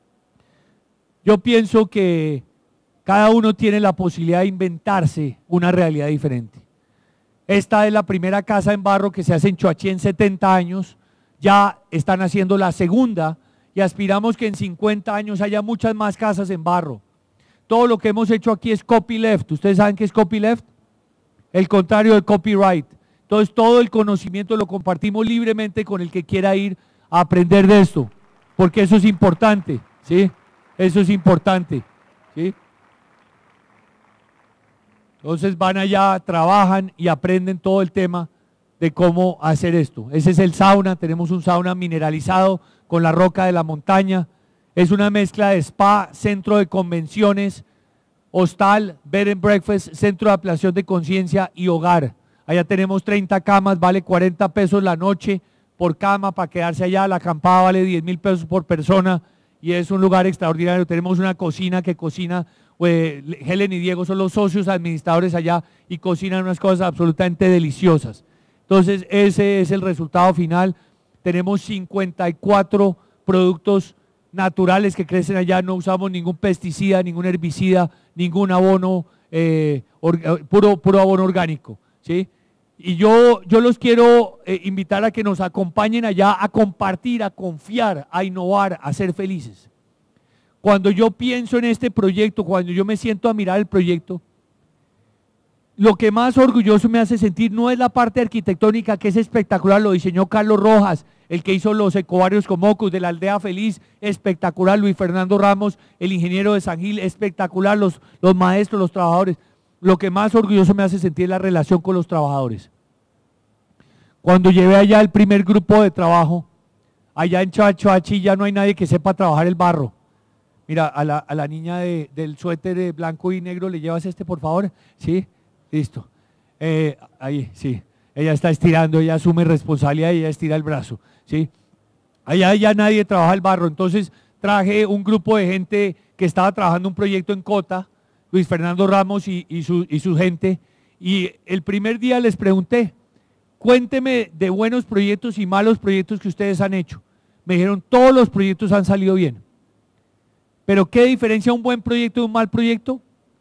Yo pienso que cada uno tiene la posibilidad de inventarse una realidad diferente. Esta es la primera casa en barro que se hace en Choachí en setenta años, ya están haciendo la segunda y aspiramos que en cincuenta años haya muchas más casas en barro. Todo lo que hemos hecho aquí es copyleft. ¿Ustedes saben qué es copyleft? El contrario del copyright. Entonces todo el conocimiento lo compartimos libremente con el que quiera ir a aprender de esto, porque eso es importante, ¿sí? Eso es importante, ¿sí? Entonces van allá, trabajan y aprenden todo el tema de cómo hacer esto. Ese es el sauna, tenemos un sauna mineralizado con la roca de la montaña. Es una mezcla de spa, centro de convenciones, hostal, bed and breakfast, centro de ampliación de conciencia y hogar. Allá tenemos treinta camas, vale cuarenta pesos la noche por cama para quedarse allá. La acampada vale diez mil pesos por persona y es un lugar extraordinario. Tenemos una cocina que cocina, eh, Helen y Diego son los socios administradores allá y cocinan unas cosas absolutamente deliciosas. Entonces ese es el resultado final. Tenemos cincuenta y cuatro productos naturales que crecen allá, no usamos ningún pesticida, ningún herbicida, ningún abono, eh, or, puro, puro abono orgánico, ¿sí? Y yo, yo los quiero eh, invitar a que nos acompañen allá a compartir, a confiar, a innovar, a ser felices. Cuando yo pienso en este proyecto, cuando yo me siento a mirar el proyecto, lo que más orgulloso me hace sentir no es la parte arquitectónica, que es espectacular, lo diseñó Carlos Rojas, el que hizo los ecobarrios con Mocus, de la Aldea Feliz, espectacular, Luis Fernando Ramos, el ingeniero de San Gil, espectacular, los, los maestros, los trabajadores. Lo que más orgulloso me hace sentir es la relación con los trabajadores. Cuando llevé allá el primer grupo de trabajo, allá en Choachi ya no hay nadie que sepa trabajar el barro. Mira, a la, a la niña de, del suéter blanco y negro, ¿le llevas este por favor? Sí, listo. Eh, ahí, sí. Ella está estirando, ella asume responsabilidad y ella estira el brazo, ¿sí? Allá ya nadie trabaja el barro, entonces traje un grupo de gente que estaba trabajando un proyecto en Cota, Luis Fernando Ramos y, y, su, y su gente, y el primer día les pregunté, cuénteme de buenos proyectos y malos proyectos que ustedes han hecho. Me dijeron, todos los proyectos han salido bien. ¿Pero qué diferencia un buen proyecto de un mal proyecto?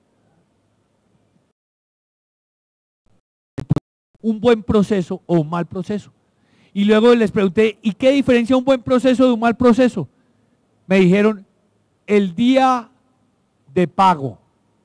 Un buen proceso o un mal proceso. Y luego les pregunté, ¿y qué diferencia un buen proceso de un mal proceso? Me dijeron, el día de pago.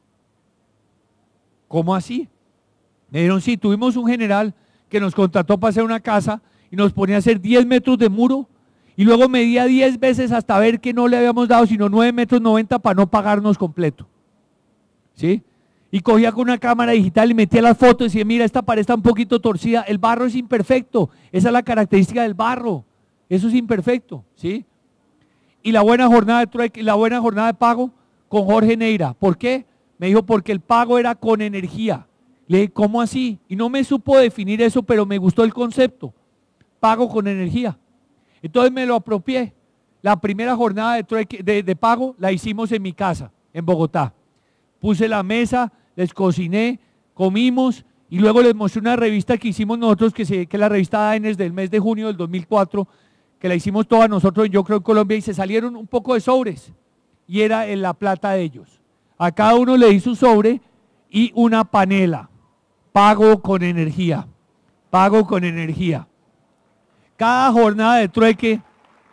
¿Cómo así? Me dijeron, sí, tuvimos un general que nos contrató para hacer una casa y nos ponía a hacer diez metros de muro y luego medía diez veces hasta ver que no le habíamos dado sino nueve metros noventa para no pagarnos completo. ¿Sí? Y cogía con una cámara digital y metía las fotos y decía, mira, esta pared está un poquito torcida, el barro es imperfecto, esa es la característica del barro, eso es imperfecto, ¿sí? Y la buena jornada de trueque, la buena jornada de pago con Jorge Neira, ¿por qué? Me dijo, porque el pago era con energía. Le dije, ¿cómo así? Y no me supo definir eso, pero me gustó el concepto, pago con energía. Entonces me lo apropié. La primera jornada de, trueque, de, de pago la hicimos en mi casa, en Bogotá. Puse la mesa, les cociné, comimos y luego les mostré una revista que hicimos nosotros, que, se, que es la revista Diners del mes de junio del dos mil cuatro, que la hicimos todas nosotros, yo creo en Colombia, y se salieron un poco de sobres y era en la plata de ellos. A cada uno le di su sobre y una panela, pago con energía, pago con energía. Cada jornada de trueque,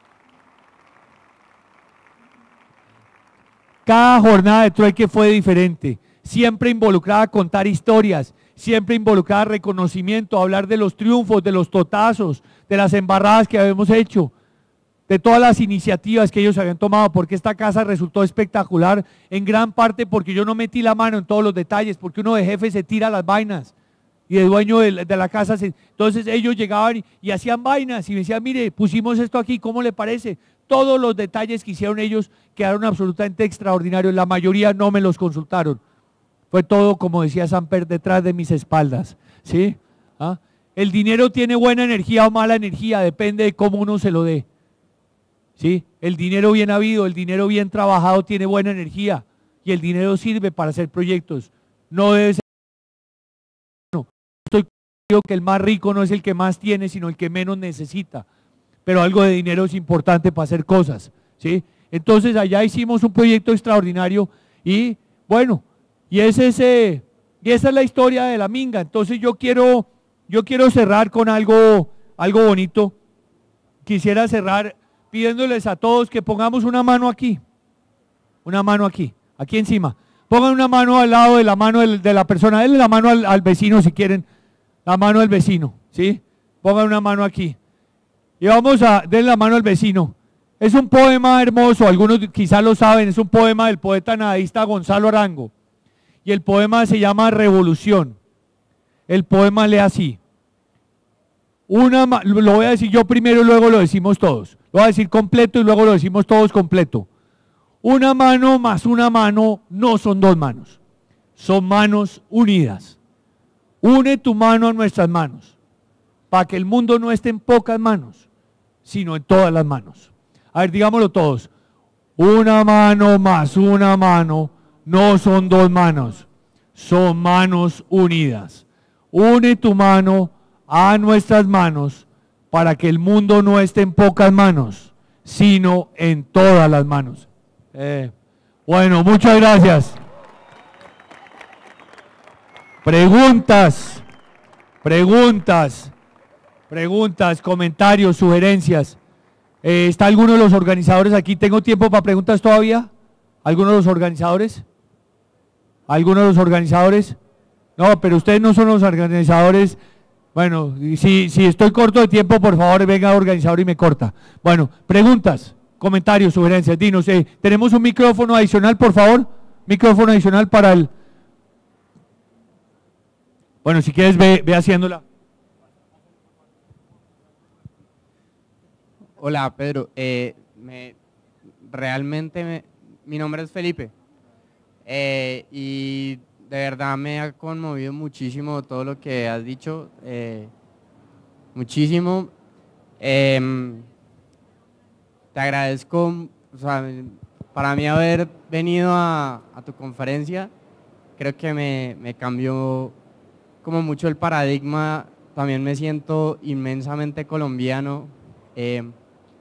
cada jornada de trueque fue diferente, siempre involucrada a contar historias, siempre involucrada a reconocimiento, a hablar de los triunfos, de los totazos, de las embarradas que habíamos hecho, de todas las iniciativas que ellos habían tomado, porque esta casa resultó espectacular, en gran parte porque yo no metí la mano en todos los detalles, porque uno de jefe se tira las vainas, y de dueño de, de la casa, se, entonces ellos llegaban y, y hacían vainas, y me decían, mire, pusimos esto aquí, ¿cómo le parece? Todos los detalles que hicieron ellos quedaron absolutamente extraordinarios, la mayoría no me los consultaron, fue todo, como decía Samper, detrás de mis espaldas, ¿sí? ¿Ah? El dinero tiene buena energía o mala energía, depende de cómo uno se lo dé. ¿Sí? El dinero bien habido, el dinero bien trabajado tiene buena energía y el dinero sirve para hacer proyectos. No debe ser. No, estoy convencido que el más rico no es el que más tiene, sino el que menos necesita. Pero algo de dinero es importante para hacer cosas. ¿Sí? Entonces allá hicimos un proyecto extraordinario y bueno, y, es ese, y esa es la historia de la Minga. Entonces yo quiero, yo quiero cerrar con algo, algo bonito. Quisiera cerrar pidiéndoles a todos que pongamos una mano aquí, una mano aquí, aquí encima. Pongan una mano al lado de la mano de, de la persona, denle la mano al, al vecino si quieren, la mano del vecino, ¿sí? Pongan una mano aquí. Y vamos a denle la mano al vecino. Es un poema hermoso, algunos quizás lo saben, es un poema del poeta nadaísta Gonzalo Arango. Y el poema se llama Revolución. El poema lee así. Una, lo voy a decir yo primero y luego lo decimos todos. Lo voy a decir completo y luego lo decimos todos completo. Una mano más una mano no son dos manos, son manos unidas. Une tu mano a nuestras manos, para que el mundo no esté en pocas manos, sino en todas las manos. A ver, digámoslo todos. Una mano más una mano no son dos manos, son manos unidas. Une tu mano a nuestras manos para que el mundo no esté en pocas manos, sino en todas las manos. Eh, bueno, muchas gracias. Preguntas, preguntas, preguntas, comentarios, sugerencias. Eh, ¿Está alguno de los organizadores aquí? ¿Tengo tiempo para preguntas todavía? ¿Alguno de los organizadores? ¿Alguno de los organizadores? No, pero ustedes no son los organizadores. Bueno, si, si estoy corto de tiempo, por favor, venga organizador y me corta. Bueno, preguntas, comentarios, sugerencias. Dinos, eh, ¿tenemos un micrófono adicional, por favor? Micrófono adicional para el... Bueno, si quieres, ve, ve haciéndola. Hola, Pedro. Eh, me, realmente me, mi nombre es Felipe eh, y de verdad me ha conmovido muchísimo todo lo que has dicho, eh, muchísimo. Eh, te agradezco, o sea, para mí haber venido a, a tu conferencia, creo que me, me cambió como mucho el paradigma. También me siento inmensamente colombiano. Eh,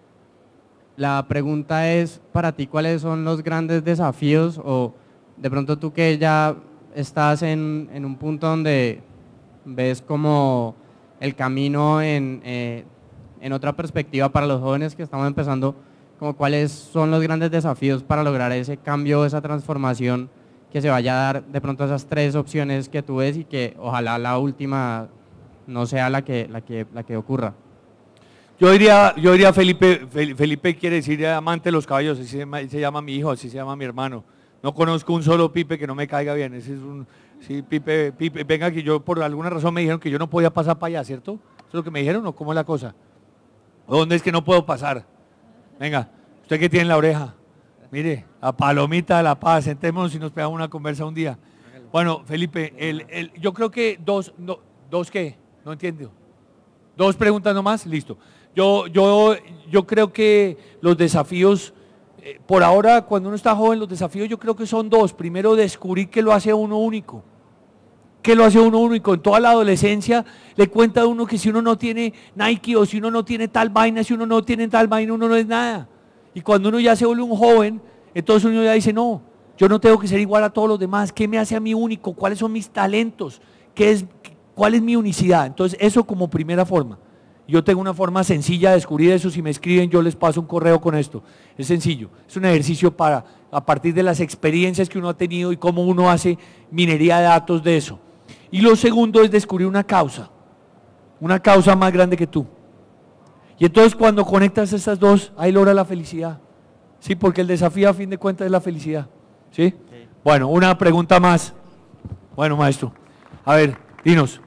La pregunta es, para ti, ¿cuáles son los grandes desafíos? O de pronto tú que ya estás en, en un punto donde ves como el camino en, eh, en otra perspectiva para los jóvenes que estamos empezando, como cuáles son los grandes desafíos para lograr ese cambio, esa transformación que se vaya a dar de pronto esas tres opciones que tú ves y que ojalá la última no sea la que, la que, la que ocurra. Yo diría, yo diría Felipe, Felipe quiere decir amante de los caballos, así se llama, se llama mi hijo, así se llama mi hermano. No conozco un solo Pipe que no me caiga bien. Ese es un, sí, Pipe, Pipe, venga aquí, yo por alguna razón me dijeron que yo no podía pasar para allá, ¿cierto? ¿Eso es lo que me dijeron o cómo es la cosa? ¿Dónde es que no puedo pasar? Venga, usted que tiene en la oreja, mire, la palomita de la paz, sentémonos y nos pegamos una conversa un día. Bueno, Felipe, el, el, yo creo que dos, no, ¿dos qué? No entiendo. ¿Dos preguntas nomás? Listo. Yo, yo, yo creo que los desafíos, eh, por ahora cuando uno está joven, los desafíos yo creo que son dos. Primero, descubrir qué lo hace a uno único. ¿Qué lo hace a uno único? En toda la adolescencia le cuenta a uno que si uno no tiene Nike o si uno no tiene tal vaina, si uno no tiene tal vaina, uno no es nada. Y cuando uno ya se vuelve un joven, entonces uno ya dice, no, yo no tengo que ser igual a todos los demás. ¿Qué me hace a mí único? ¿Cuáles son mis talentos? ¿Qué es, cuál es mi unicidad? Entonces eso como primera forma. Yo tengo una forma sencilla de descubrir eso. Si me escriben, yo les paso un correo con esto. Es sencillo. Es un ejercicio para, a partir de las experiencias que uno ha tenido y cómo uno hace minería de datos de eso. Y lo segundo es descubrir una causa. Una causa más grande que tú. Y entonces cuando conectas estas dos, ahí logra la felicidad. Sí, porque el desafío a fin de cuentas es la felicidad. ¿Sí? Sí. Bueno, una pregunta más. Bueno, maestro. A ver, dinos.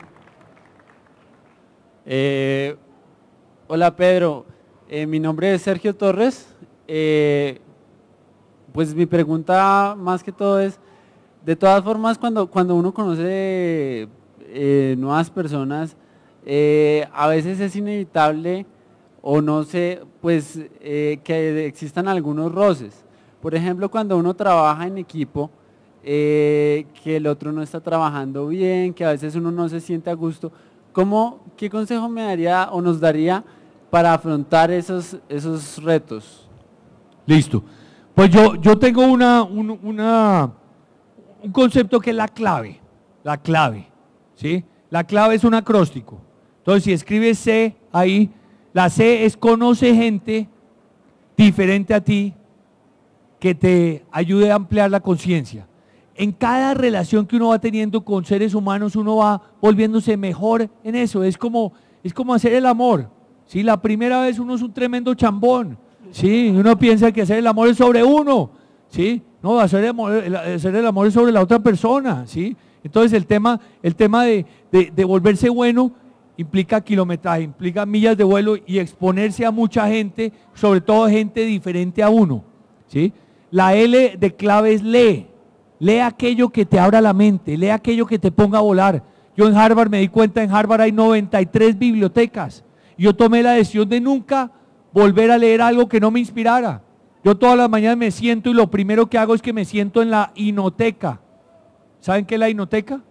Eh... Hola Pedro, eh, mi nombre es Sergio Torres. Eh, pues mi pregunta más que todo es, de todas formas cuando, cuando uno conoce eh, nuevas personas, eh, a veces es inevitable o no sé, pues eh, que existan algunos roces. Por ejemplo, cuando uno trabaja en equipo, eh, que el otro no está trabajando bien, que a veces uno no se siente a gusto, ¿cómo, qué consejo me daría o nos daría para afrontar esos, esos retos? Listo. Pues yo, yo tengo una, un, una, un concepto que es la clave, la clave, ¿sí? La clave es un acróstico. Entonces, si escribes C ahí, la C es conoce gente diferente a ti que te ayude a ampliar la conciencia. En cada relación que uno va teniendo con seres humanos, uno va volviéndose mejor en eso. Es como, es como hacer el amor. ¿Sí? La primera vez uno es un tremendo chambón, ¿sí? Uno piensa que hacer el amor es sobre uno, ¿sí? No, hacer el amor, hacer el amor es sobre la otra persona, ¿sí? Entonces el tema, el tema de, de, de volverse bueno implica kilometraje, implica millas de vuelo y exponerse a mucha gente, sobre todo gente diferente a uno, ¿sí? La L de clave es lee, lee aquello que te abra la mente, lee aquello que te ponga a volar. Yo en Harvard me di cuenta, en Harvard hay noventa y tres bibliotecas. Yo tomé la decisión de nunca volver a leer algo que no me inspirara. Yo todas las mañanas me siento y lo primero que hago es que me siento en la inoteca. ¿Saben qué es la inoteca?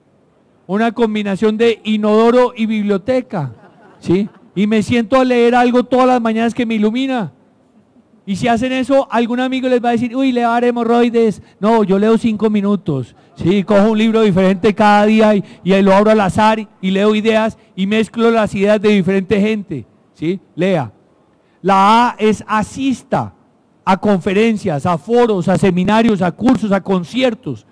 Una combinación de inodoro y biblioteca, ¿sí? Y me siento a leer algo todas las mañanas que me ilumina. Y si hacen eso, algún amigo les va a decir, uy, le va a dar hemorroides. No, yo leo cinco minutos, ¿sí? Cojo un libro diferente cada día y, y lo abro al azar y leo ideas y mezclo las ideas de diferente gente, ¿sí? Lea. La A es asista a conferencias, a foros, a seminarios, a cursos, a conciertos,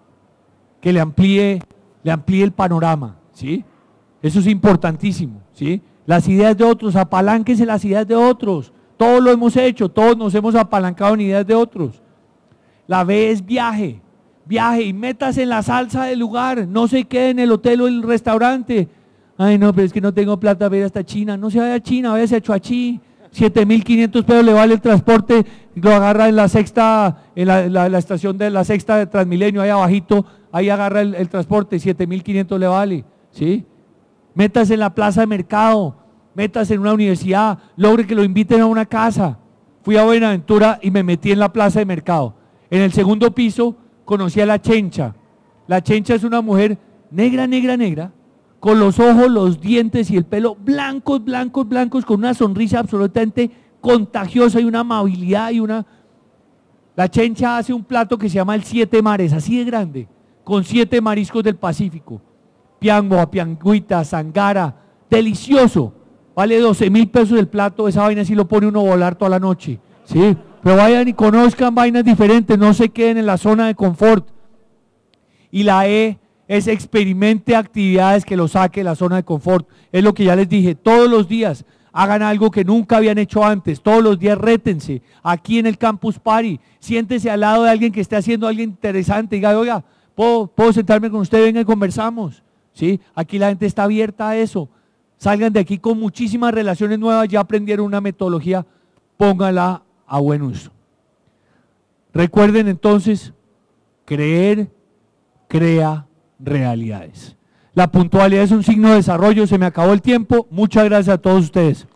que le amplíe, le amplíe el panorama, ¿sí? Eso es importantísimo, ¿sí? Las ideas de otros, apalánquense las ideas de otros. Todos lo hemos hecho, todos nos hemos apalancado en ideas de otros. La B es viaje, viaje y métase en la salsa del lugar, no se quede en el hotel o el restaurante. Ay no, pero es que no tengo plata para ir hasta China. No se vaya a China, váyase a Chuachi, siete mil quinientos pesos le vale el transporte, lo agarra en la sexta, en la, la, la estación de la sexta de Transmilenio, ahí abajito, ahí agarra el, el transporte, siete mil quinientos le vale, ¿sí? Métase en la plaza de mercado, métase en una universidad, logre que lo inviten a una casa. Fui a Buenaventura y me metí en la plaza de mercado. En el segundo piso conocí a la Chencha. La Chencha es una mujer negra, negra, negra, con los ojos, los dientes y el pelo blancos, blancos, blancos, con una sonrisa absolutamente contagiosa y una amabilidad y una... La Chencha hace un plato que se llama el Siete Mares, así de grande, con siete mariscos del Pacífico. Piangua, piangüita, sangara, delicioso. Vale doce mil pesos el plato, esa vaina sí lo pone uno a volar toda la noche, ¿sí? Pero vayan y conozcan vainas diferentes, no se queden en la zona de confort. Y la E es experimente actividades que lo saque de la zona de confort. Es lo que ya les dije, todos los días hagan algo que nunca habían hecho antes, todos los días rétense, aquí en el Campus Party, siéntese al lado de alguien que esté haciendo algo interesante, diga, oiga, ¿puedo, puedo sentarme con usted? Venga y conversamos, ¿sí? Aquí la gente está abierta a eso. Salgan de aquí con muchísimas relaciones nuevas, ya aprendieron una metodología, póngala a buen uso. Recuerden entonces, creer, crea realidades. La puntualidad es un signo de desarrollo, se me acabó el tiempo, muchas gracias a todos ustedes.